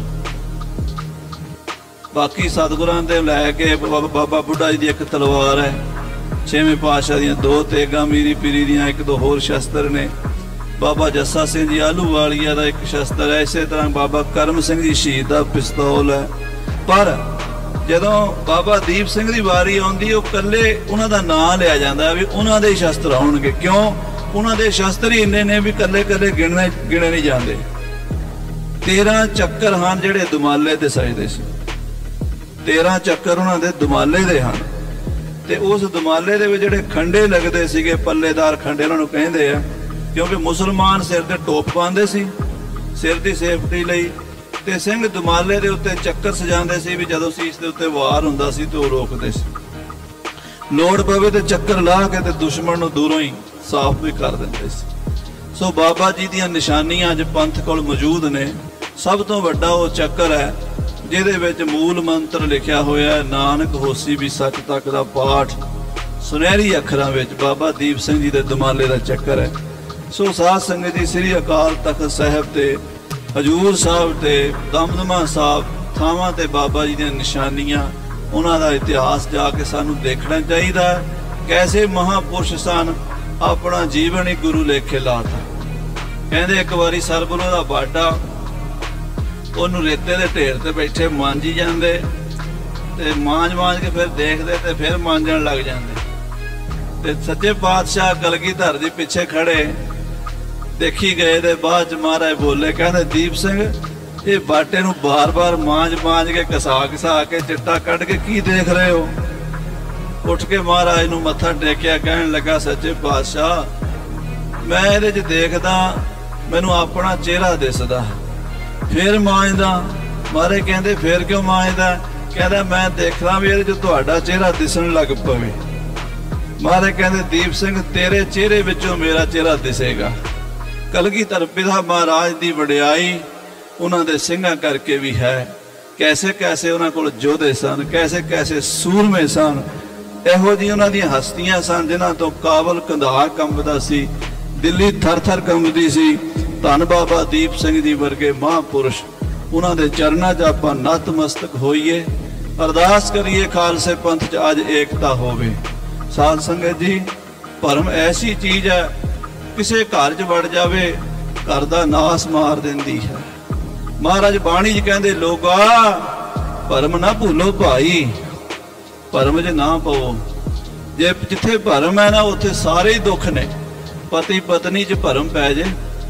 [SPEAKER 1] ਬਾਕੀ ਸਤਿਗੁਰਾਂ ਦੇ ਲੈ ਕੇ ਬਾਬਾ ਬੁੱਢਾ ਜੀ ਦੀ ਇੱਕ ਤਲਵਾਰ ਹੈ, ਛੇਵੇਂ ਪਾਤਸ਼ਾਹ ਦੀਆਂ ਦੋ ਤੇਗਾਂ, ਮੀਰੀ ਪੀਰੀ ਦੀਆਂ ਇੱਕ ਦੋ ਹੋਰ ਸ਼ਸਤਰ ਨੇ, ਬਾਬਾ ਜੱਸਾ ਸਿੰਘ ਜੀ ਆਹਲੂਵਾਲੀਆ ਦਾ ਇੱਕ ਸ਼ਸਤਰ ਹੈ, ਇਸੇ ਤਰ੍ਹਾਂ ਬਾਬਾ ਕਰਮ ਸਿੰਘ ਜੀ ਸ਼ਹੀਦ ਦਾ ਪਿਸਤੌਲ ਹੈ। ਪਰ ਜਦੋਂ ਬਾਬਾ ਦੀਪ ਸਿੰਘ ਦੀ ਵਾਰੀ ਆਉਂਦੀ, ਉਹ ਇਕੱਲੇ ਉਹਨਾਂ ਦਾ ਨਾਂ ਲਿਆ ਜਾਂਦਾ ਵੀ ਉਹਨਾਂ ਦੇ ਸ਼ਸਤਰ ਆਉਣਗੇ। ਕਿਉਂ? ਉਹਨਾਂ ਦੇ ਸ਼ਸਤਰ ਹੀ ਇੰਨੇ ਨੇ ਵੀ ਇਕੱਲੇ ਇਕੱਲੇ ਗਿਣੇ ਨਹੀਂ ਜਾਂਦੇ। 13 ਚੱਕਰ ਹਨ ਜਿਹੜੇ ਦੁਮਾਲੇ ਤੇ ਸਜਦੇ ਸੀ, 13 ਚੱਕਰ ਉਹਨਾਂ ਦੇ ਦੁਮਾਲੇ ਦੇ ਹਨ। ਤੇ ਉਸ ਦੁਮਾਲੇ ਦੇ ਵਿੱਚ ਜਿਹੜੇ ਖੰਡੇ ਲੱਗਦੇ ਸੀਗੇ, ਪੱਲੇਦਾਰ ਖੰਡੇ ਉਹਨਾਂ ਨੂੰ ਕਹਿੰਦੇ ਆ, ਕਿਉਂਕਿ ਮੁਸਲਮਾਨ ਸਿਰ ਤੇ ਟੋਪ ਪਾਉਂਦੇ ਸੀ ਸਿਰ ਦੀ ਸੇਫਟੀ ਲਈ, ਤੇ ਸਿੰਘ ਦੁਮਾਲੇ ਦੇ ਉੱਤੇ ਚੱਕਰ ਸਜਾਉਂਦੇ ਸੀ ਵੀ ਜਦੋਂ ਸੀਸ ਦੇ ਉੱਤੇ ਵਾਰ ਹੁੰਦਾ ਸੀ ਤੇ ਉਹ ਰੋਕਦੇ ਸੀ। ਲੋੜ ਪਵੇ ਤੇ ਚੱਕਰ ਲਾ ਕੇ ਤੇ ਦੁਸ਼ਮਣ ਨੂੰ ਦੂਰੋਂ ਹੀ ਸਾਫ਼ ਵੀ ਕਰ ਦਿੰਦੇ ਸੀ। ਸੋ ਬਾਬਾ ਜੀ ਦੀਆਂ ਨਿਸ਼ਾਨੀਆਂ ਅੱਜ ਪੰਥ ਕੋਲ ਮੌਜੂਦ ਨੇ। ਸਭ ਤੋਂ ਵੱਡਾ ਉਹ ਚੱਕਰ ਹੈ ਜਿਹਦੇ ਵਿੱਚ ਮੂਲ ਮੰਤਰ ਲਿਖਿਆ ਹੋਇਆ, ਨਾਨਕ ਹੋਸੀ ਵੀ ਸੱਚ ਤੱਕ ਦਾ ਪਾਠ ਸੁਨਹਿਰੀ ਅੱਖਰਾਂ ਵਿੱਚ ਬਾਬਾ ਦੀਪ ਸਿੰਘ ਜੀ ਦੇ ਦੁਮਾਲੇ ਦਾ ਚੱਕਰ ਹੈ। ਸੋ ਸਾਧ ਸੰਗਤ ਜੀ, ਸ੍ਰੀ ਅਕਾਲ ਤਖਤ ਸਾਹਿਬ ਤੇ ਹਜੂਰ ਸਾਹਿਬ ਤੇ ਦਮਦਮਾ ਸਾਹਿਬ ਥਾਵਾਂ ਤੇ ਬਾਬਾ ਜੀ ਦੀਆਂ ਨਿਸ਼ਾਨੀਆਂ, ਉਹਨਾਂ ਦਾ ਇਤਿਹਾਸ ਜਾ ਕੇ ਸਾਨੂੰ ਦੇਖਣਾ ਚਾਹੀਦਾ। ਕੈਸੇ ਮਹਾਂਪੁਰਸ਼ ਸਨ, ਆਪਣਾ ਜੀਵਨ ਹੀ ਗੁਰੂ ਲੇਖੇ ਲਾਤਾ। ਕਹਿੰਦੇ ਇੱਕ ਵਾਰੀ ਸਰਬਲੋ ਦਾ ਬਾਟਾ, ਉਹਨੂੰ ਰੇਤੇ ਦੇ ਢੇਰ ਤੇ ਬੈਠੇ ਮਾਂਜੀ ਜਾਂਦੇ ਤੇ ਮਾਂਜ ਕੇ ਫਿਰ ਦੇਖਦੇ ਤੇ ਫਿਰ ਮਾਂਜਣ ਲੱਗ ਜਾਂਦੇ। ਤੇ ਸੱਚੇ ਪਾਤਸ਼ਾਹ ਕਲਗੀਧਰ ਜੀ ਪਿੱਛੇ ਖੜੇ ਦੇਖੀ ਗਏ ਤੇ ਬਾਅਦ ਚ ਮਹਾਰਾਜ ਬੋਲੇ, ਕਹਿੰਦੇ ਦੀਪ ਸਿੰਘ, ਇਹ ਬਾਟੇ ਨੂੰ ਬਾਰ-ਬਾਰ ਮਾਂਜ ਕੇ ਘਸਾ ਕੇ ਚਿੱਟਾ ਕੱਢ ਕੇ ਕੀ ਦੇਖ ਰਹੇ ਹੋ? ਉੱਠ ਕੇ ਮਹਾਰਾਜ ਨੂੰ ਮੱਥਾ ਟੇਕਿਆ, ਕਹਿਣ ਲੱਗਾ, ਸੱਚੇ ਪਾਤਸ਼ਾਹ, ਮੈਂ ਇਹਦੇ 'ਚ ਦੇਖਦਾ ਮੈਨੂੰ ਆਪਣਾ ਚਿਹਰਾ ਦਿਸਦਾ, ਫਿਰ ਮਾਂਜਦਾ। ਮਹਾਰਾਜ ਕਹਿੰਦੇ ਫਿਰ ਕਿਉਂ ਮਾਂਜਦਾ? ਕਹਿੰਦਾ ਮੈਂ ਦੇਖਦਾ ਵੀ ਇਹਦੇ 'ਚ ਤੁਹਾਡਾ ਚਿਹਰਾ ਦਿਸਣ ਲੱਗ ਪਵੇ। ਮਹਾਰਾਜ ਕਹਿੰਦੇ ਦੀਪ ਸਿੰਘ, ਤੇਰੇ ਚਿਹਰੇ ਵਿੱਚੋਂ ਮੇਰਾ ਚਿਹਰਾ ਦਿਸੇਗਾ। ਕਲਗੀਧਰ ਪਿਤਾ ਮਹਾਰਾਜ ਦੀ ਵਡਿਆਈ ਉਹਨਾਂ ਦੇ ਸਿੰਘਾਂ ਕਰਕੇ ਵੀ ਹੈ। ਕੈਸੇ ਕੈਸੇ ਉਹਨਾਂ ਕੋਲ ਯੋਧੇ ਸਨ, ਕੈਸੇ ਕੈਸੇ ਸੂਰਮੇ ਸਨ, ਇਹੋ ਜਿਹੀ ਉਹਨਾਂ ਦੀਆਂ ਹਸਤੀਆਂ ਸਨ ਜਿਨ੍ਹਾਂ ਤੋਂ ਕਾਬਲ ਕੰਧਾਰ ਕੰਬਦਾ ਸੀ, ਦਿੱਲੀ ਥਰ-ਥਰ ਕੰਬਦੀ ਸੀ। ਧੰਨ ਬਾਬਾ ਦੀਪ ਸਿੰਘ ਜੀ ਵਰਗੇ ਮਹਾਂਪੁਰਸ਼, ਉਹਨਾਂ ਦੇ ਚਰਨਾਂ 'ਚ ਆਪਾਂ ਨਤਮਸਤਕ ਹੋਈਏ। ਅਰਦਾਸ ਕਰੀਏ ਖਾਲਸੇ ਪੰਥ 'ਚ ਅੱਜ ਏਕਤਾ ਹੋਵੇ। ਸਾਧ ਸੰਗਤ ਜੀ, ਭਰਮ ਐਸੀ ਚੀਜ਼ ਹੈ, ਕਿਸੇ ਘਰ 'ਚ ਵੜ ਜਾਵੇ ਘਰ ਦਾ ਨਾਸ ਮਾਰ ਦਿੰਦੀ ਹੈ। ਮਹਾਰਾਜ ਬਾਣੀ 'ਚ ਕਹਿੰਦੇ, ਲੋਕਾ ਭਰਮ ਨਾ ਭੁੱਲੋ ਭਾਈ, ਭਰਮ 'ਚ ਨਾ ਪਵੋ। ਜੇ ਜਿੱਥੇ ਭਰਮ ਹੈ ਨਾ, ਉੱਥੇ ਸਾਰੇ ਹੀ ਦੁੱਖ ਨੇ। ਪਤੀ ਪਤਨੀ 'ਚ ਭਰਮ ਪੈ ਜੇ,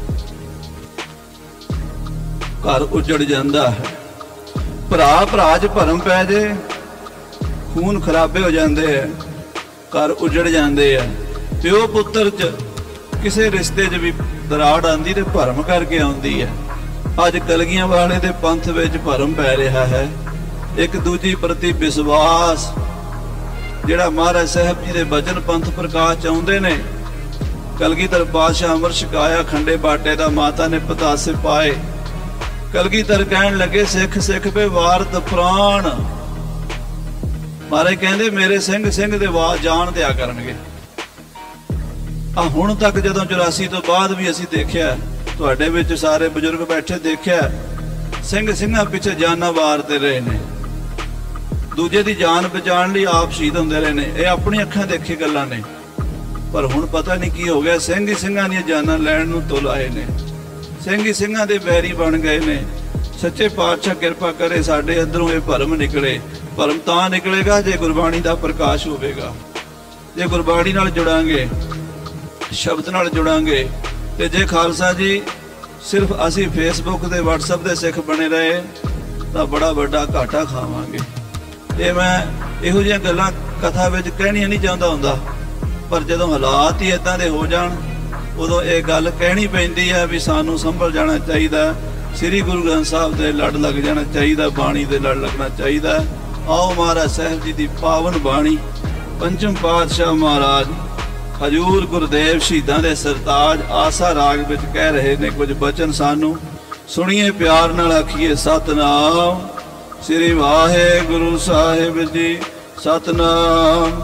[SPEAKER 1] ਘਰ ਉਜੜ ਜਾਂਦਾ ਹੈ। ਭਰਾ 'ਚ ਭਰਮ ਪੈ ਜੇ, ਖੂਨ ਖਰਾਬੇ ਹੋ ਜਾਂਦੇ ਹੈ, ਘਰ ਉਜੜ ਜਾਂਦੇ ਆ। ਪਿਓ ਪੁੱਤਰ 'ਚ ਕਿਸੇ ਰਿਸ਼ਤੇ 'ਚ ਵੀ ਦਰਾੜ ਆਉਂਦੀ ਤੇ ਭਰਮ ਕਰਕੇ ਆਉਂਦੀ ਹੈ। ਅੱਜ ਕਲਗੀਆਂ ਵਾਲੇ ਦੇ ਪੰਥ ਵਿੱਚ ਭਰਮ ਪੈ ਰਿਹਾ ਹੈ। ਇੱਕ ਦੂਜੀ ਪ੍ਰਤੀ ਵਿਸ਼ਵਾਸ, ਜਿਹੜਾ ਮਹਾਰਾਜ ਸਾਹਿਬ ਜੀ ਦੇ ਬਚਨ ਪੰਥ ਪ੍ਰਕਾਸ਼ ਚ ਆਉਂਦੇ ਨੇ। ਕਲਗੀਧਰ ਪਾਤਸ਼ਾਹ ਅੰਮ੍ਰਿਤ ਛਕਾਇਆ ਖੰਡੇ ਬਾਟੇ ਦਾ, ਮਾਤਾ ਨੇ ਪਤਾਸੇ ਪਾਏ। ਕਲਗੀਧਰ ਕਹਿਣ ਲੱਗੇ, ਸਿੱਖ ਸਿੱਖ ਪੇ ਵਾਰਤ ਪ੍ਰਾਣ। ਮਹਾਰਾਜ ਕਹਿੰਦੇ, ਮੇਰੇ ਸਿੰਘ ਦੇ ਆਵਾਜ਼ ਜਾਣ ਦਿਆ ਕਰਨਗੇ। ਹੁਣ ਤੱਕ ਜਦੋਂ 84 ਤੋਂ ਬਾਅਦ ਵੀ ਅਸੀਂ ਦੇਖਿਆ ਤੁਹਾਡੇ ਵਿੱਚ ਸਾਰੇ ਬਜ਼ੁਰਗ ਬੈਠੇ ਦੇਖਿਆ ਸਿੰਘ ਸਿੰਘਾਂ ਪਿੱਛੇ ਜਾਨਾਂ ਵਾਰਦੇ ਰਹੇ ਨੇ, ਦੂਜੇ ਦੀ ਜਾਨ ਬਚਾਉਣ ਲਈ ਆਪ ਸ਼ਹੀਦ ਹੁੰਦੇ ਰਹੇ ਨੇ। ਇਹ ਆਪਣੀ ਅੱਖਾਂ ਦੇਖੀ ਗੱਲਾਂ ਨੇ। ਪਰ ਹੁਣ ਪਤਾ ਨਹੀਂ ਕੀ ਹੋ ਗਿਆ, ਸਿੰਘ ਹੀ ਸਿੰਘਾਂ ਦੀਆਂ ਜਾਨਾਂ ਲੈਣ ਨੂੰ ਤੁਲ ਆਏ ਨੇ, ਸਿੰਘ ਹੀ ਸਿੰਘਾਂ ਦੇ ਬੈਰੀ ਬਣ ਗਏ ਨੇ। ਸੱਚੇ ਪਾਤਸ਼ਾਹ ਕਿਰਪਾ ਕਰੇ ਸਾਡੇ ਅੰਦਰੋਂ ਇਹ ਭਰਮ ਨਿਕਲੇ। ਭਰਮ ਤਾਂ ਨਿਕਲੇਗਾ ਜੇ ਗੁਰਬਾਣੀ ਦਾ ਪ੍ਰਕਾਸ਼ ਹੋਵੇਗਾ, ਜੇ ਗੁਰਬਾਣੀ ਨਾਲ ਜੁੜਾਂਗੇ, ਸ਼ਬਦ ਨਾਲ ਜੁੜਾਂਗੇ। ਤੇ ਜੇ ਖਾਲਸਾ ਜੀ ਸਿਰਫ ਅਸੀਂ ਫੇਸਬੁੱਕ ਤੇ WhatsApp ਦੇ ਸਿੱਖ ਬਣੇ ਰਹੇ ਤਾਂ ਬੜਾ ਵੱਡਾ ਘਾਟਾ ਖਾਵਾਂਗੇ। ਇਹ ਮੈਂ ਇਹੋ ਜਿਹੀਆਂ ਗੱਲਾਂ ਕਥਾ ਵਿੱਚ ਕਹਿਣੀਆਂ ਨਹੀਂ ਚਾਹੁੰਦਾ ਹੁੰਦਾ, ਪਰ ਜਦੋਂ ਹਾਲਾਤ ਹੀ ਇਦਾਂ ਦੇ ਹੋ ਜਾਣ ਉਦੋਂ ਇਹ ਗੱਲ ਕਹਿਣੀ ਪੈਂਦੀ ਹੈ ਵੀ ਸਾਨੂੰ ਸੰਭਲ ਜਾਣਾ ਚਾਹੀਦਾ। ਸ੍ਰੀ ਗੁਰੂ ਗ੍ਰੰਥ ਸਾਹਿਬ ਦੇ ਲੜ ਲੱਗ ਜਾਣਾ ਚਾਹੀਦਾ, ਬਾਣੀ ਦੇ ਲੜ ਲੱਗਣਾ ਚਾਹੀਦਾ। ਆਓ ਮਹਾਰਾਜ ਸਾਹਿਬ ਜੀ ਦੀ ਪਾਵਨ ਬਾਣੀ, ਪੰਚਮ ਪਾਤਸ਼ਾਹ ਮਹਾਰਾਜ ਹਜੂਰ ਗੁਰਦੇਵ ਸ਼ਹੀਦਾਂ ਦੇ ਸਰਤਾਜ ਆਸਾ ਰਾਗ ਵਿੱਚ ਕਹਿ ਰਹੇ ਨੇ ਕੁਝ ਬਚਨ, ਸਾਨੂੰ ਸੁਣੀਏ ਪਿਆਰ ਨਾਲ, ਆਖੀਏ ਸਤਨਾਮ ਸ੍ਰੀ ਵਾਹਿਗੁਰੂ ਸਾਹਿਬ ਜੀ। ਸਤਨਾਮ।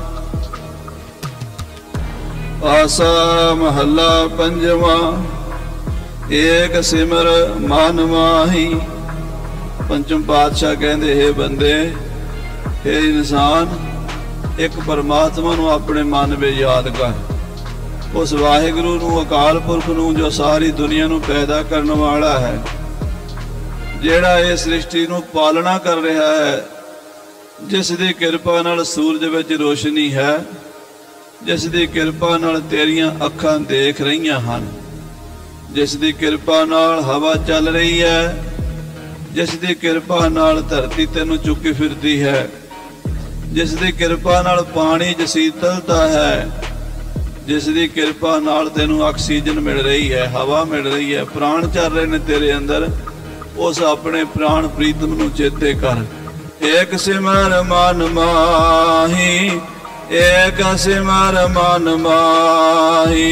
[SPEAKER 1] ਆਸਾ ਮਹੱਲਾ ਪੰਜਵਾਂ। ਏਕ ਸਿਮਰ ਮਨ ਮਾਹੀ। ਪੰਚਮ ਪਾਤਸ਼ਾਹ ਕਹਿੰਦੇ, ਹੇ ਬੰਦੇ, ਹੇ ਇਨਸਾਨ, ਇੱਕ ਪਰਮਾਤਮਾ ਨੂੰ ਆਪਣੇ ਮਨ ਵਿੱਚ ਯਾਦ ਕਰ। ਉਸ ਵਾਹਿਗੁਰੂ ਨੂੰ, ਅਕਾਲ ਪੁਰਖ ਨੂੰ, ਜੋ ਸਾਰੀ ਦੁਨੀਆ ਨੂੰ ਪੈਦਾ ਕਰਨ ਵਾਲਾ ਹੈ, ਜਿਹੜਾ ਇਹ ਸ੍ਰਿਸ਼ਟੀ ਨੂੰ ਪਾਲਣਾ ਕਰ ਰਿਹਾ ਹੈ, ਜਿਸ ਦੀ ਕਿਰਪਾ ਨਾਲ ਸੂਰਜ ਵਿੱਚ ਰੋਸ਼ਨੀ ਹੈ, ਜਿਸ ਦੀ ਕਿਰਪਾ ਨਾਲ ਤੇਰੀਆਂ ਅੱਖਾਂ ਦੇਖ ਰਹੀਆਂ ਹਨ, ਜਿਸ ਦੀ ਕਿਰਪਾ ਨਾਲ ਹਵਾ ਚੱਲ ਰਹੀ ਹੈ, ਜਿਸ ਦੀ ਕਿਰਪਾ ਨਾਲ ਧਰਤੀ ਤੈਨੂੰ ਚੁੱਕੀ ਫਿਰਦੀ ਹੈ, ਜਿਸ ਦੀ ਕਿਰਪਾ ਨਾਲ ਪਾਣੀ 'ਚ ਸੀਤਲਤਾ ਹੈ, ਜਿਸ ਦੀ ਕਿਰਪਾ ਨਾਲ ਤੈਨੂੰ ਆਕਸੀਜਨ ਮਿਲ ਰਹੀ ਹੈ, ਹਵਾ ਮਿਲ ਰਹੀ ਹੈ, ਪ੍ਰਾਣ ਚੱਲ ਰਹੇ ਨੇ ਤੇਰੇ ਅੰਦਰ, ਉਸ ਆਪਣੇ ਪ੍ਰਾਣ ਪ੍ਰੀਤਮ ਨੂੰ ਚੇਤੇ ਕਰ। ਏਕ ਸਿਮਰ ਮਨ ਮਾਹੀ, ਏਕ ਸਿਮਰ ਮਨ ਮਾਹੀ।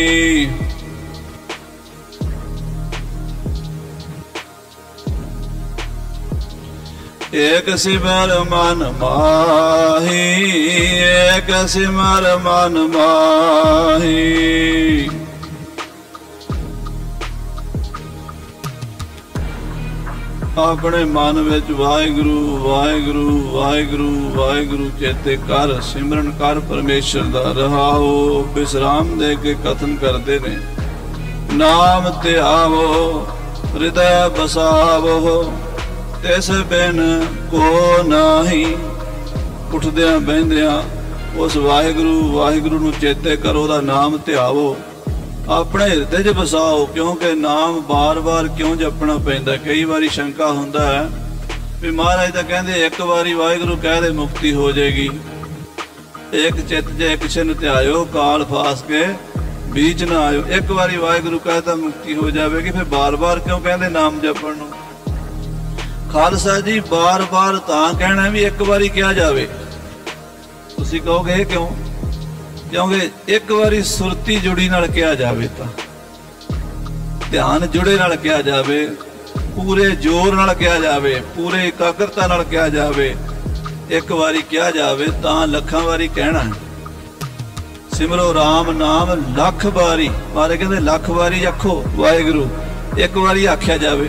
[SPEAKER 1] ਏਕ ਸਿਮਰ ਮਨ ਮਾਹੀ, ਏਕ ਸਿਮਰ ਮਨ ਮਾਹੀ। ਆਪਣੇ ਮਨ ਵਿੱਚ ਵਾਹਿਗੁਰੂ ਵਾਹਿਗੁਰੂ ਵਾਹਿਗੁਰੂ ਵਾਹਿਗੁਰੂ ਚੇਤੇ ਕਰ, ਸਿਮਰਨ ਕਰ ਪਰਮੇਸ਼ਰ ਦਾ। ਰਹਾਓ ਵਿਸਰਾਮ ਦੇ ਕੇ ਕਥਨ ਕਰਦੇ ਨੇ, ਨਾਮ ਧਿਆਵੋ ਹਿਰਦੈ ਬਸਾਵੋ, ਤਿਸ ਬਿਨ ਕੋ ਨਾਹੀ। ਉੱਠਦਿਆਂ ਬਹਿੰਦਿਆਂ ਉਸ ਵਾਹਿਗੁਰੂ ਵਾਹਿਗੁਰੂ ਨੂੰ ਚੇਤੇ ਕਰੋ, ਉਹਦਾ ਨਾਮ ਧਿਆਵੋ, ਆਪਣੇ ਹਿਰਦੇ 'ਚ ਵਸਾਓ। ਕਿਉਂਕਿ ਨਾਮ ਬਾਰ-ਬਾਰ ਕਿਉਂ ਜਪਣਾ ਪੈਂਦਾ? ਕਈ ਵਾਰੀ ਸ਼ੰਕਾ ਹੁੰਦਾ ਹੈ ਵੀ ਮਹਾਰਾਜ ਤਾਂ ਕਹਿੰਦੇ ਇੱਕ ਵਾਰੀ ਵਾਹਿਗੁਰੂ ਕਹਿ ਦੇ ਮੁਕਤੀ ਹੋ ਜਾਏਗੀ। ਇੱਕ ਚਿੱਤ 'ਚ ਇੱਕ ਛਿਨ ਧਿਆਇਓ, ਕਾਲ ਫਾਸ ਕੇ ਬੀਚ ਨਾ ਆਇਓ। ਇੱਕ ਵਾਰੀ ਵਾਹਿਗੁਰੂ ਕਹਿਤਾ ਮੁਕਤੀ ਹੋ ਜਾਵੇਗੀ, ਫਿਰ ਬਾਰ-ਬਾਰ ਕਿਉਂ ਕਹਿੰਦੇ ਨਾਮ ਜਪਣ ਨੂੰ? ਖਾਲਸਾ ਜੀ ਬਾਰ-ਬਾਰ ਤਾਂ ਕਹਿਣਾ ਵੀ ਇੱਕ ਵਾਰੀ ਕਿਹਾ ਜਾਵੇ। ਤੁਸੀਂ ਕਹੋਗੇ ਇਹ ਕਿਉਂ? ਕਿਉਂਕਿ ਇੱਕ ਵਾਰੀ ਸੁਰਤੀ ਜੁੜੀ ਨਾਲ ਕਿਹਾ ਜਾਵੇ, ਤਾਂ ਧਿਆਨ ਜੁੜੇ ਨਾਲ ਕਿਹਾ ਜਾਵੇ, ਪੂਰੇ ਜ਼ੋਰ ਨਾਲ ਕਿਹਾ ਜਾਵੇ, ਪੂਰੇ ਇਕਾਗਰਤਾ ਨਾਲ ਕਿਹਾ ਜਾਵੇ। ਇੱਕ ਵਾਰੀ ਕਿਹਾ ਜਾਵੇ ਤਾਂ ਲੱਖਾਂ ਵਾਰੀ ਕਹਿਣਾ। ਸਿਮਰੋ ਰਾਮ ਨਾਮ ਲੱਖ ਵਾਰੀ। ਮਾਰੇ ਕਹਿੰਦੇ ਲੱਖ ਵਾਰੀ ਆਖੋ ਵਾਹਿਗੁਰੂ, ਇੱਕ ਵਾਰੀ ਆਖਿਆ ਜਾਵੇ।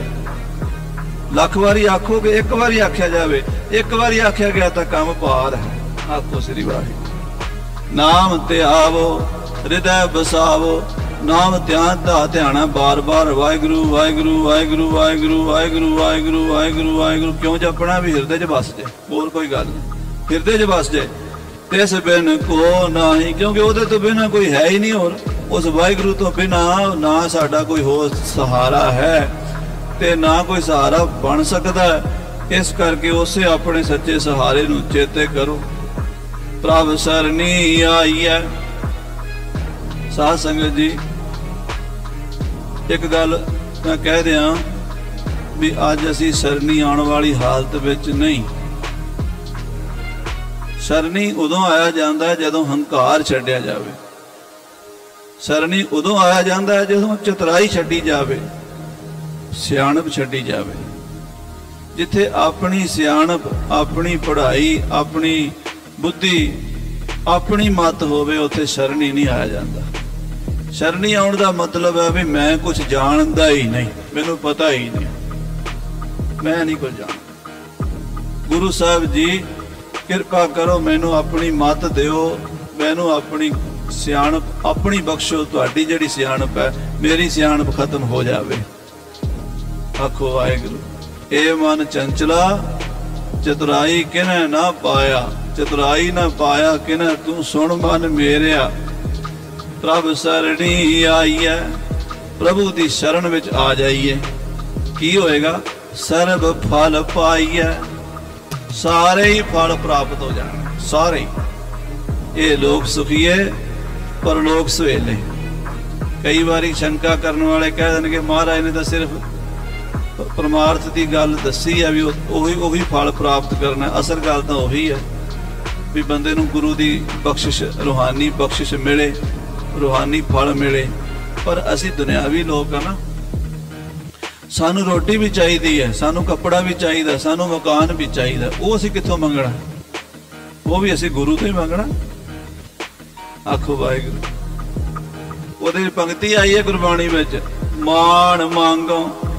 [SPEAKER 1] ਲੱਖ ਵਾਰੀ ਆਖੋਗੇ, ਇੱਕ ਵਾਰੀ ਆਖਿਆ ਜਾਵੇ। ਇੱਕ ਵਾਰੀ ਆਖਿਆ ਗਿਆ ਤਾਂ ਕੰਮ ਪਾਰ ਹੈ। ਆਖੋ ਸ੍ਰੀ ਵਾਹਿਗੁਰੂ। ਨਾਮ ਧਿਆਵੋ ਹਿਰਦੈ ਬਸਾਵੋ। ਨਾਮ ਧਿਆਨ ਦਾ ਧਿਆਣਾ ਬਾਰ-ਬਾਰ, ਵਾਹਿਗੁਰੂ ਵਾਹਿਗੁਰੂ ਵਾਹਿਗੁਰੂ ਵਾਹਿਗੁਰੂ ਵਾਹਿਗੁਰੂ ਵਾਹਿਗੁਰੂ ਵਾਹਿਗੁਰੂ ਵਾਹਿਗੁਰੂ। ਕਿਉਂ ਜਪਣਾ? ਵੀ ਹਿਰਦੇ 'ਚ ਵਸ ਜਾਏ, ਹੋਰ ਕੋਈ ਗੱਲ ਨਹੀਂ, ਹਿਰਦੇ 'ਚ ਵਸ ਜਾਏ। ਤਿਸ ਬਿਨ ਕੋ ਨਾਹੀ, ਕਿਉਂਕਿ ਉਹਦੇ ਤੋਂ ਬਿਨਾਂ ਕੋਈ ਹੈ ਹੀ ਨਹੀਂ। ਹੋਰ ਉਸ ਵਾਹਿਗੁਰੂ ਤੋਂ ਬਿਨਾਂ ਨਾ ਸਾਡਾ ਕੋਈ ਹੋਰ ਸਹਾਰਾ ਹੈ ਤੇ ਨਾ ਕੋਈ ਸਹਾਰਾ ਬਣ ਸਕਦਾ। ਇਸ ਕਰਕੇ ਉਸੇ ਆਪਣੇ ਸੱਚੇ ਸਹਾਰੇ ਨੂੰ ਚੇਤੇ ਕਰੋ। ਪ੍ਰਭ ਸਰਨੀ ਆਈ ਹੈ। ਸਾਧ ਸੰਗਤ ਜੀ, ਇੱਕ ਗੱਲ ਮੈਂ ਕਹਿ ਦਿਆਂ ਵੀ ਅੱਜ ਅਸੀਂ ਸਰਨੀ ਆਉਣ ਵਾਲੀ ਹਾਲਤ ਵਿੱਚ ਨਹੀਂ। ਸਰਨੀ ਉਦੋਂ ਆਇਆ ਜਾਂਦਾ ਹੈ ਜਦੋਂ ਹੰਕਾਰ ਛੱਡਿਆ ਜਾਵੇ। ਸਰਨੀ ਉਦੋਂ ਆਇਆ ਜਾਂਦਾ ਹੈ ਜਦੋਂ ਚਤੁਰਾਈ ਛੱਡੀ ਜਾਵੇ, ਸਿਆਣਪ ਛੱਡੀ ਜਾਵੇ। ਜਿੱਥੇ ਆਪਣੀ ਸਿਆਣਪ, ਆਪਣੀ ਪੜ੍ਹਾਈ, ਆਪਣੀ ਬੁੱਧੀ, ਆਪਣੀ ਮੱਤ ਹੋਵੇ, ਉੱਥੇ ਸਰਨੀ ਨਹੀਂ ਆਇਆ ਜਾਂਦਾ। शरणी आउण दा मतलब है भी मैं कुछ जानदा ही नहीं, मैनू पता ही नहीं, मैं नहीं कुछ जानदा। गुरु साहब जी किरपा करो, मैनू अपनी मत दिओ, मैनू अपनी सियाणप अपनी बख्शो, तुहाडी जिहड़ी सियाणप है मेरी सियाणप खत्म हो जावे। आखो वाहिगुरू। ए मन चंचला चतुराई किने ना पाया, चतुराई ना पाया किने तू सुन मन मेरिया। प्रभ सरणी आई है, प्रभु की शरण विच आ जाइए, की होएगा? सर्व फल पाइए, सारे ही फल प्राप्त हो जाने, सारे ही। ये लोग सुखीए पर लोग सवेले। कई बारी शंका करने वाले कह देंगे महाराज ने तो सिर्फ परमार्थ की गल दसी है भी उही फल प्राप्त करना। असल गल तो उही है भी बंदे नूं गुरु की बख्शिश, रूहानी बख्शिश मिले, रूहानी फल मिले। पर असी दुनियावी लोग है ना, सानू रोटी भी चाहिए है, सानू कपड़ा भी चाहिए, सानू मकान भी चाहिए, वो असी कित्थों मंगना? वो भी असी गुरु तो ही मंगना। आखो वाहिगुरू। उहदी पंक्ति आई है गुरबाणी विच, मान मांगो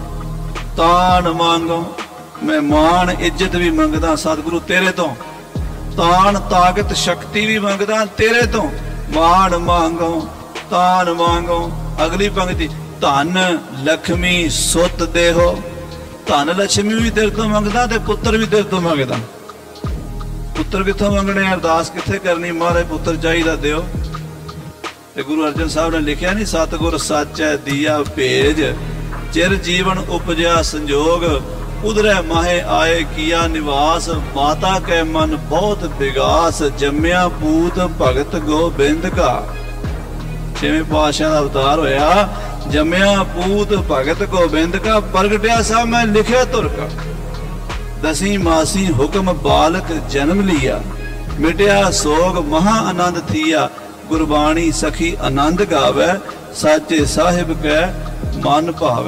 [SPEAKER 1] तान मांगो। मैं मान इज्जत भी मंगदा सतगुरु तेरे तो, तान ताकत शक्ति भी मंगदा तेरे तो। मान मांगो तान मांगो। अगली पंक्ति, धन लक्ष्मी सुत देहो। धन लक्ष्मी भी तेरे तो मंगदा ते पुत्र भी तेरे तो मंगदा। पुत्र कित्थों मंगने, अरदास कित्थे करनी? महाराज पुत्र चाहिए दिओ। ते गुरु अर्जन साहब ने लिखिया नहीं, सतगुर सच है दिया भेज, चिर जीवन उपजया संजोग, उधरे माहे आए किया निवास, माता के मन बहुत विगास, जम्या पूत भगत गोबिंद का। छेवें पातशाह दा अवतार होया, जम्या पूत भगत गोबिंद का, प्रगटिया साहब मैं लिखे तुर का। दसी मासी हुक्म बालक जन्म लिया, मिटया सोग महा आनंद थिया, गुरबाणी सखी आनंद गावे, साचे साहिब कै मन भावे।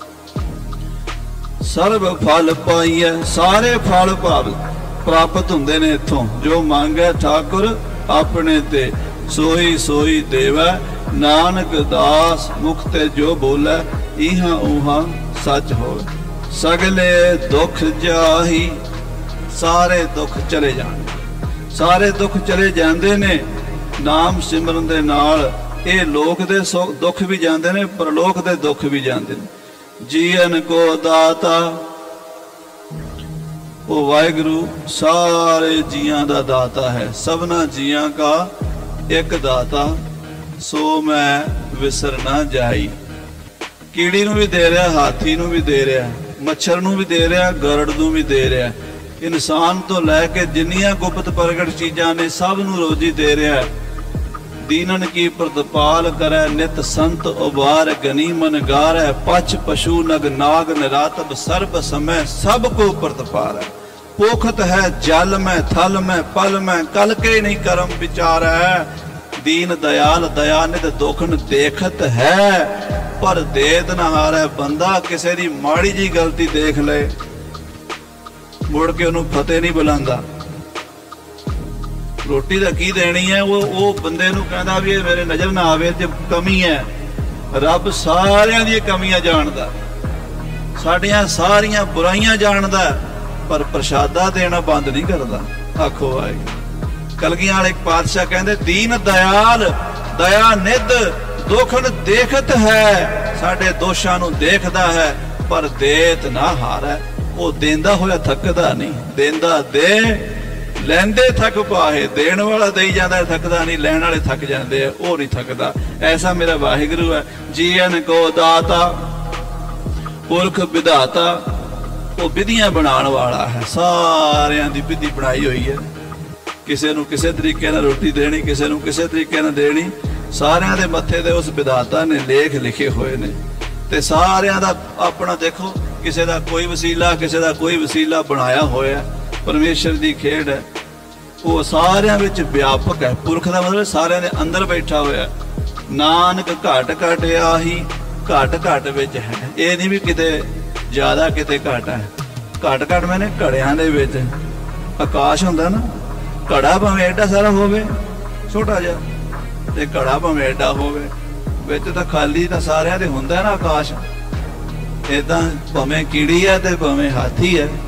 [SPEAKER 1] सर्व फल पाइए, सारे फल प्राप्त हुंदे ने इथों। जो मांगे ठाकुर अपने ते, सोई सोई देवै, नानक दास मुख ते जो बोले, इहां उहां सच होवे। सगले दुख जाही, सारे दुख चले जाने, सारे दुख चले जाते ने नाम सिमरन दे नाल। ये लोक दे दुख भी जाते ने, परलोक दे दुख भी जाते ने। जीवन को दाता वो वाहिगुरु सारे जियां दा दाता है, सबना जियां का एक दाता, सो मैं विसर ना जाई। कीड़ी नूं भी दे रहा, हाथी नूं भी दे रहा, मच्छर नूं भी दे रहा, गरड़ नूं भी दे रहा, इंसान तो लैके जिन्नियां गुप्त प्रगट चीज़ां ने सब नूं रोजी दे रहा है। दीनन की प्रतिपाल करे, नित संत उबार, गनीमन गार है, पछ पशु नग नाग निरातब, सर्ब समय सबको प्रतिपाल है। पोखत है जल में थल में पल में, कल के नहीं कर्म विचार है। दीन दयाल दया नित दुखन देखत है, पर देत न हार है। बंदा किसी दी माड़ी जी गलती देख ले, मुड़ के उन्होंने फतेह नहीं बुलांदा। रोटी दा की देनी है, वो बंदे नूं कहंदा भी मेरे नज़र ना आवे जे कमी है। रब सारियां दी कमियां जानदा, साडियां सारियां बुराइयां जानदा, पर प्रशादा देना बंद नहीं करदा। आखो वाहिगुरू। कलगियां वाले पातशाह कहंदे, दीन दयाल दया निध दुखन देखत है, साडे दोषां नूं देखदा है, पर देत ना हारै। वो देंदा होया थकदा नहीं, देंदा दे लैंदे थक पाए। देण वाला देई जांदा थकदा नहीं, लैण वाले थक जांदे आ, वो नहीं थकदा। ऐसा मेरा वाहिगुरू है। जीवन को दाता पुरख विधाता, वो विधियां बनाने वाला है, सारियां दी विधि बनाई हुई है। किसी नूं किसी तरीके नाल रोटी देनी, किसी नूं किसी तरीके नाल देनी, सारियां दे मत्थे ते उस विधाता ने लेख लिखे हुए ने। ते सारियां दा अपना देखो, किसी दा कोई वसीला, किसी दा कोई वसीला बनाया होया। परमेश्वर की खेड है, वो सारियां विच व्यापक है। पुरख का मतलब सारियां दे अंदर बैठा होया। नानक घट घट आही, घट घट विच है। ये नहीं भी किते ज्यादा किते घट है। घट घट मैंने घड़ियां दे विच आकाश हुंदा ना, घड़ा भावें एडा सारा होवे छोटा जिहा, ते घड़ा भावें एडा होवे, ਵਿੱਚ ਤਾਂ ਖਾਲੀ ਤਾਂ ਸਾਰਿਆਂ ਦੇ ਹੁੰਦਾ ਨਾ ਆਕਾਸ਼। ਏਦਾਂ ਭਾਵੇਂ ਕੀੜੀ ਹੈ ਤੇ ਭਾਵੇਂ ਹਾਥੀ ਹੈ,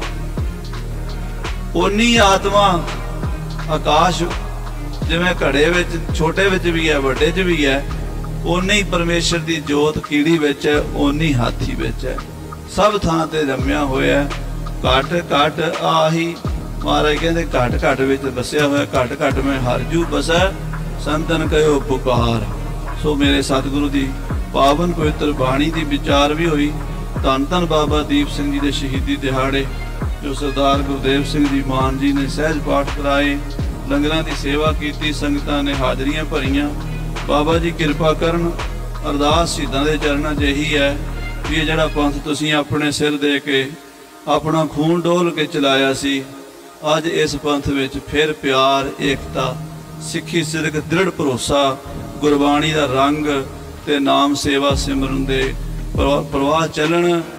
[SPEAKER 1] ਓਨੀ ਆਤਮਾ ਆਕਾਸ਼ ਜਿਵੇਂ ਘੜੇ ਵਿੱਚ ਛੋਟੇ ਵਿੱਚ ਵੀ ਹੈ ਵੱਡੇ 'ਚ ਵੀ ਹੈ, ਓਨੀ ਹੀ ਪਰਮੇਸ਼ਰ ਦੀ ਜੋਤ ਕੀੜੀ ਵਿੱਚ ਹੈ, ਓਨੀ ਹਾਥੀ ਵਿੱਚ ਹੈ। ਸਭ ਥਾਂ ਤੇ ਰਮਿਆ ਹੋਇਆ। ਘਟ ਘਟ ਆਹੀ ਮਹਾਰਾਜ ਕਹਿੰਦੇ ਘਟ ਘਟ ਵਿੱਚ ਵਸਿਆ ਹੋਇਆ। ਘਟ ਘਟ ਮੈਂ ਹਰਜੂ ਬਸੈ ਸੰਤਨ ਕਹਿਓ ਪੁਕਾਰ। ਸੋ ਮੇਰੇ ਸਤਿਗੁਰੂ ਦੀ ਪਾਵਨ ਪਵਿੱਤਰ ਬਾਣੀ ਦੀ ਵਿਚਾਰ ਵੀ ਹੋਈ। ਧੰਨ ਧੰਨ ਬਾਬਾ ਦੀਪ ਸਿੰਘ ਜੀ ਦੇ ਸ਼ਹੀਦੀ ਦਿਹਾੜੇ ਜੋ ਸਰਦਾਰ ਗੁਰਦੇਵ ਸਿੰਘ ਜੀ ਮਾਨ ਜੀ ਨੇ ਸਹਿਜ ਪਾਠ ਕਰਾਏ, ਲੰਗਰਾਂ ਦੀ ਸੇਵਾ ਕੀਤੀ, ਸੰਗਤਾਂ ਨੇ ਹਾਜ਼ਰੀਆਂ ਭਰੀਆਂ। ਬਾਬਾ ਜੀ ਕਿਰਪਾ ਕਰਨ। ਅਰਦਾਸ ਸ਼ਹੀਦਾਂ ਦੇ ਚਰਨਾਂ 'ਚ ਇਹੀ ਹੈ ਵੀ ਇਹ ਜਿਹੜਾ ਪੰਥ ਤੁਸੀਂ ਆਪਣੇ ਸਿਰ ਦੇ ਕੇ ਆਪਣਾ ਖੂਨ ਡੋਲ ਕੇ ਚਲਾਇਆ ਸੀ, ਅੱਜ ਇਸ ਪੰਥ ਵਿੱਚ ਫਿਰ ਪਿਆਰ, ਏਕਤਾ, ਸਿੱਖੀ ਸਿਰਕ, ਦ੍ਰਿੜ ਭਰੋਸਾ, ਗੁਰਬਾਣੀ ਦਾ ਰੰਗ ਤੇ ਨਾਮ ਸੇਵਾ ਸਿਮਰਨ ਦੇ ਪ੍ਰਵਾਹ ਚੱਲਣ।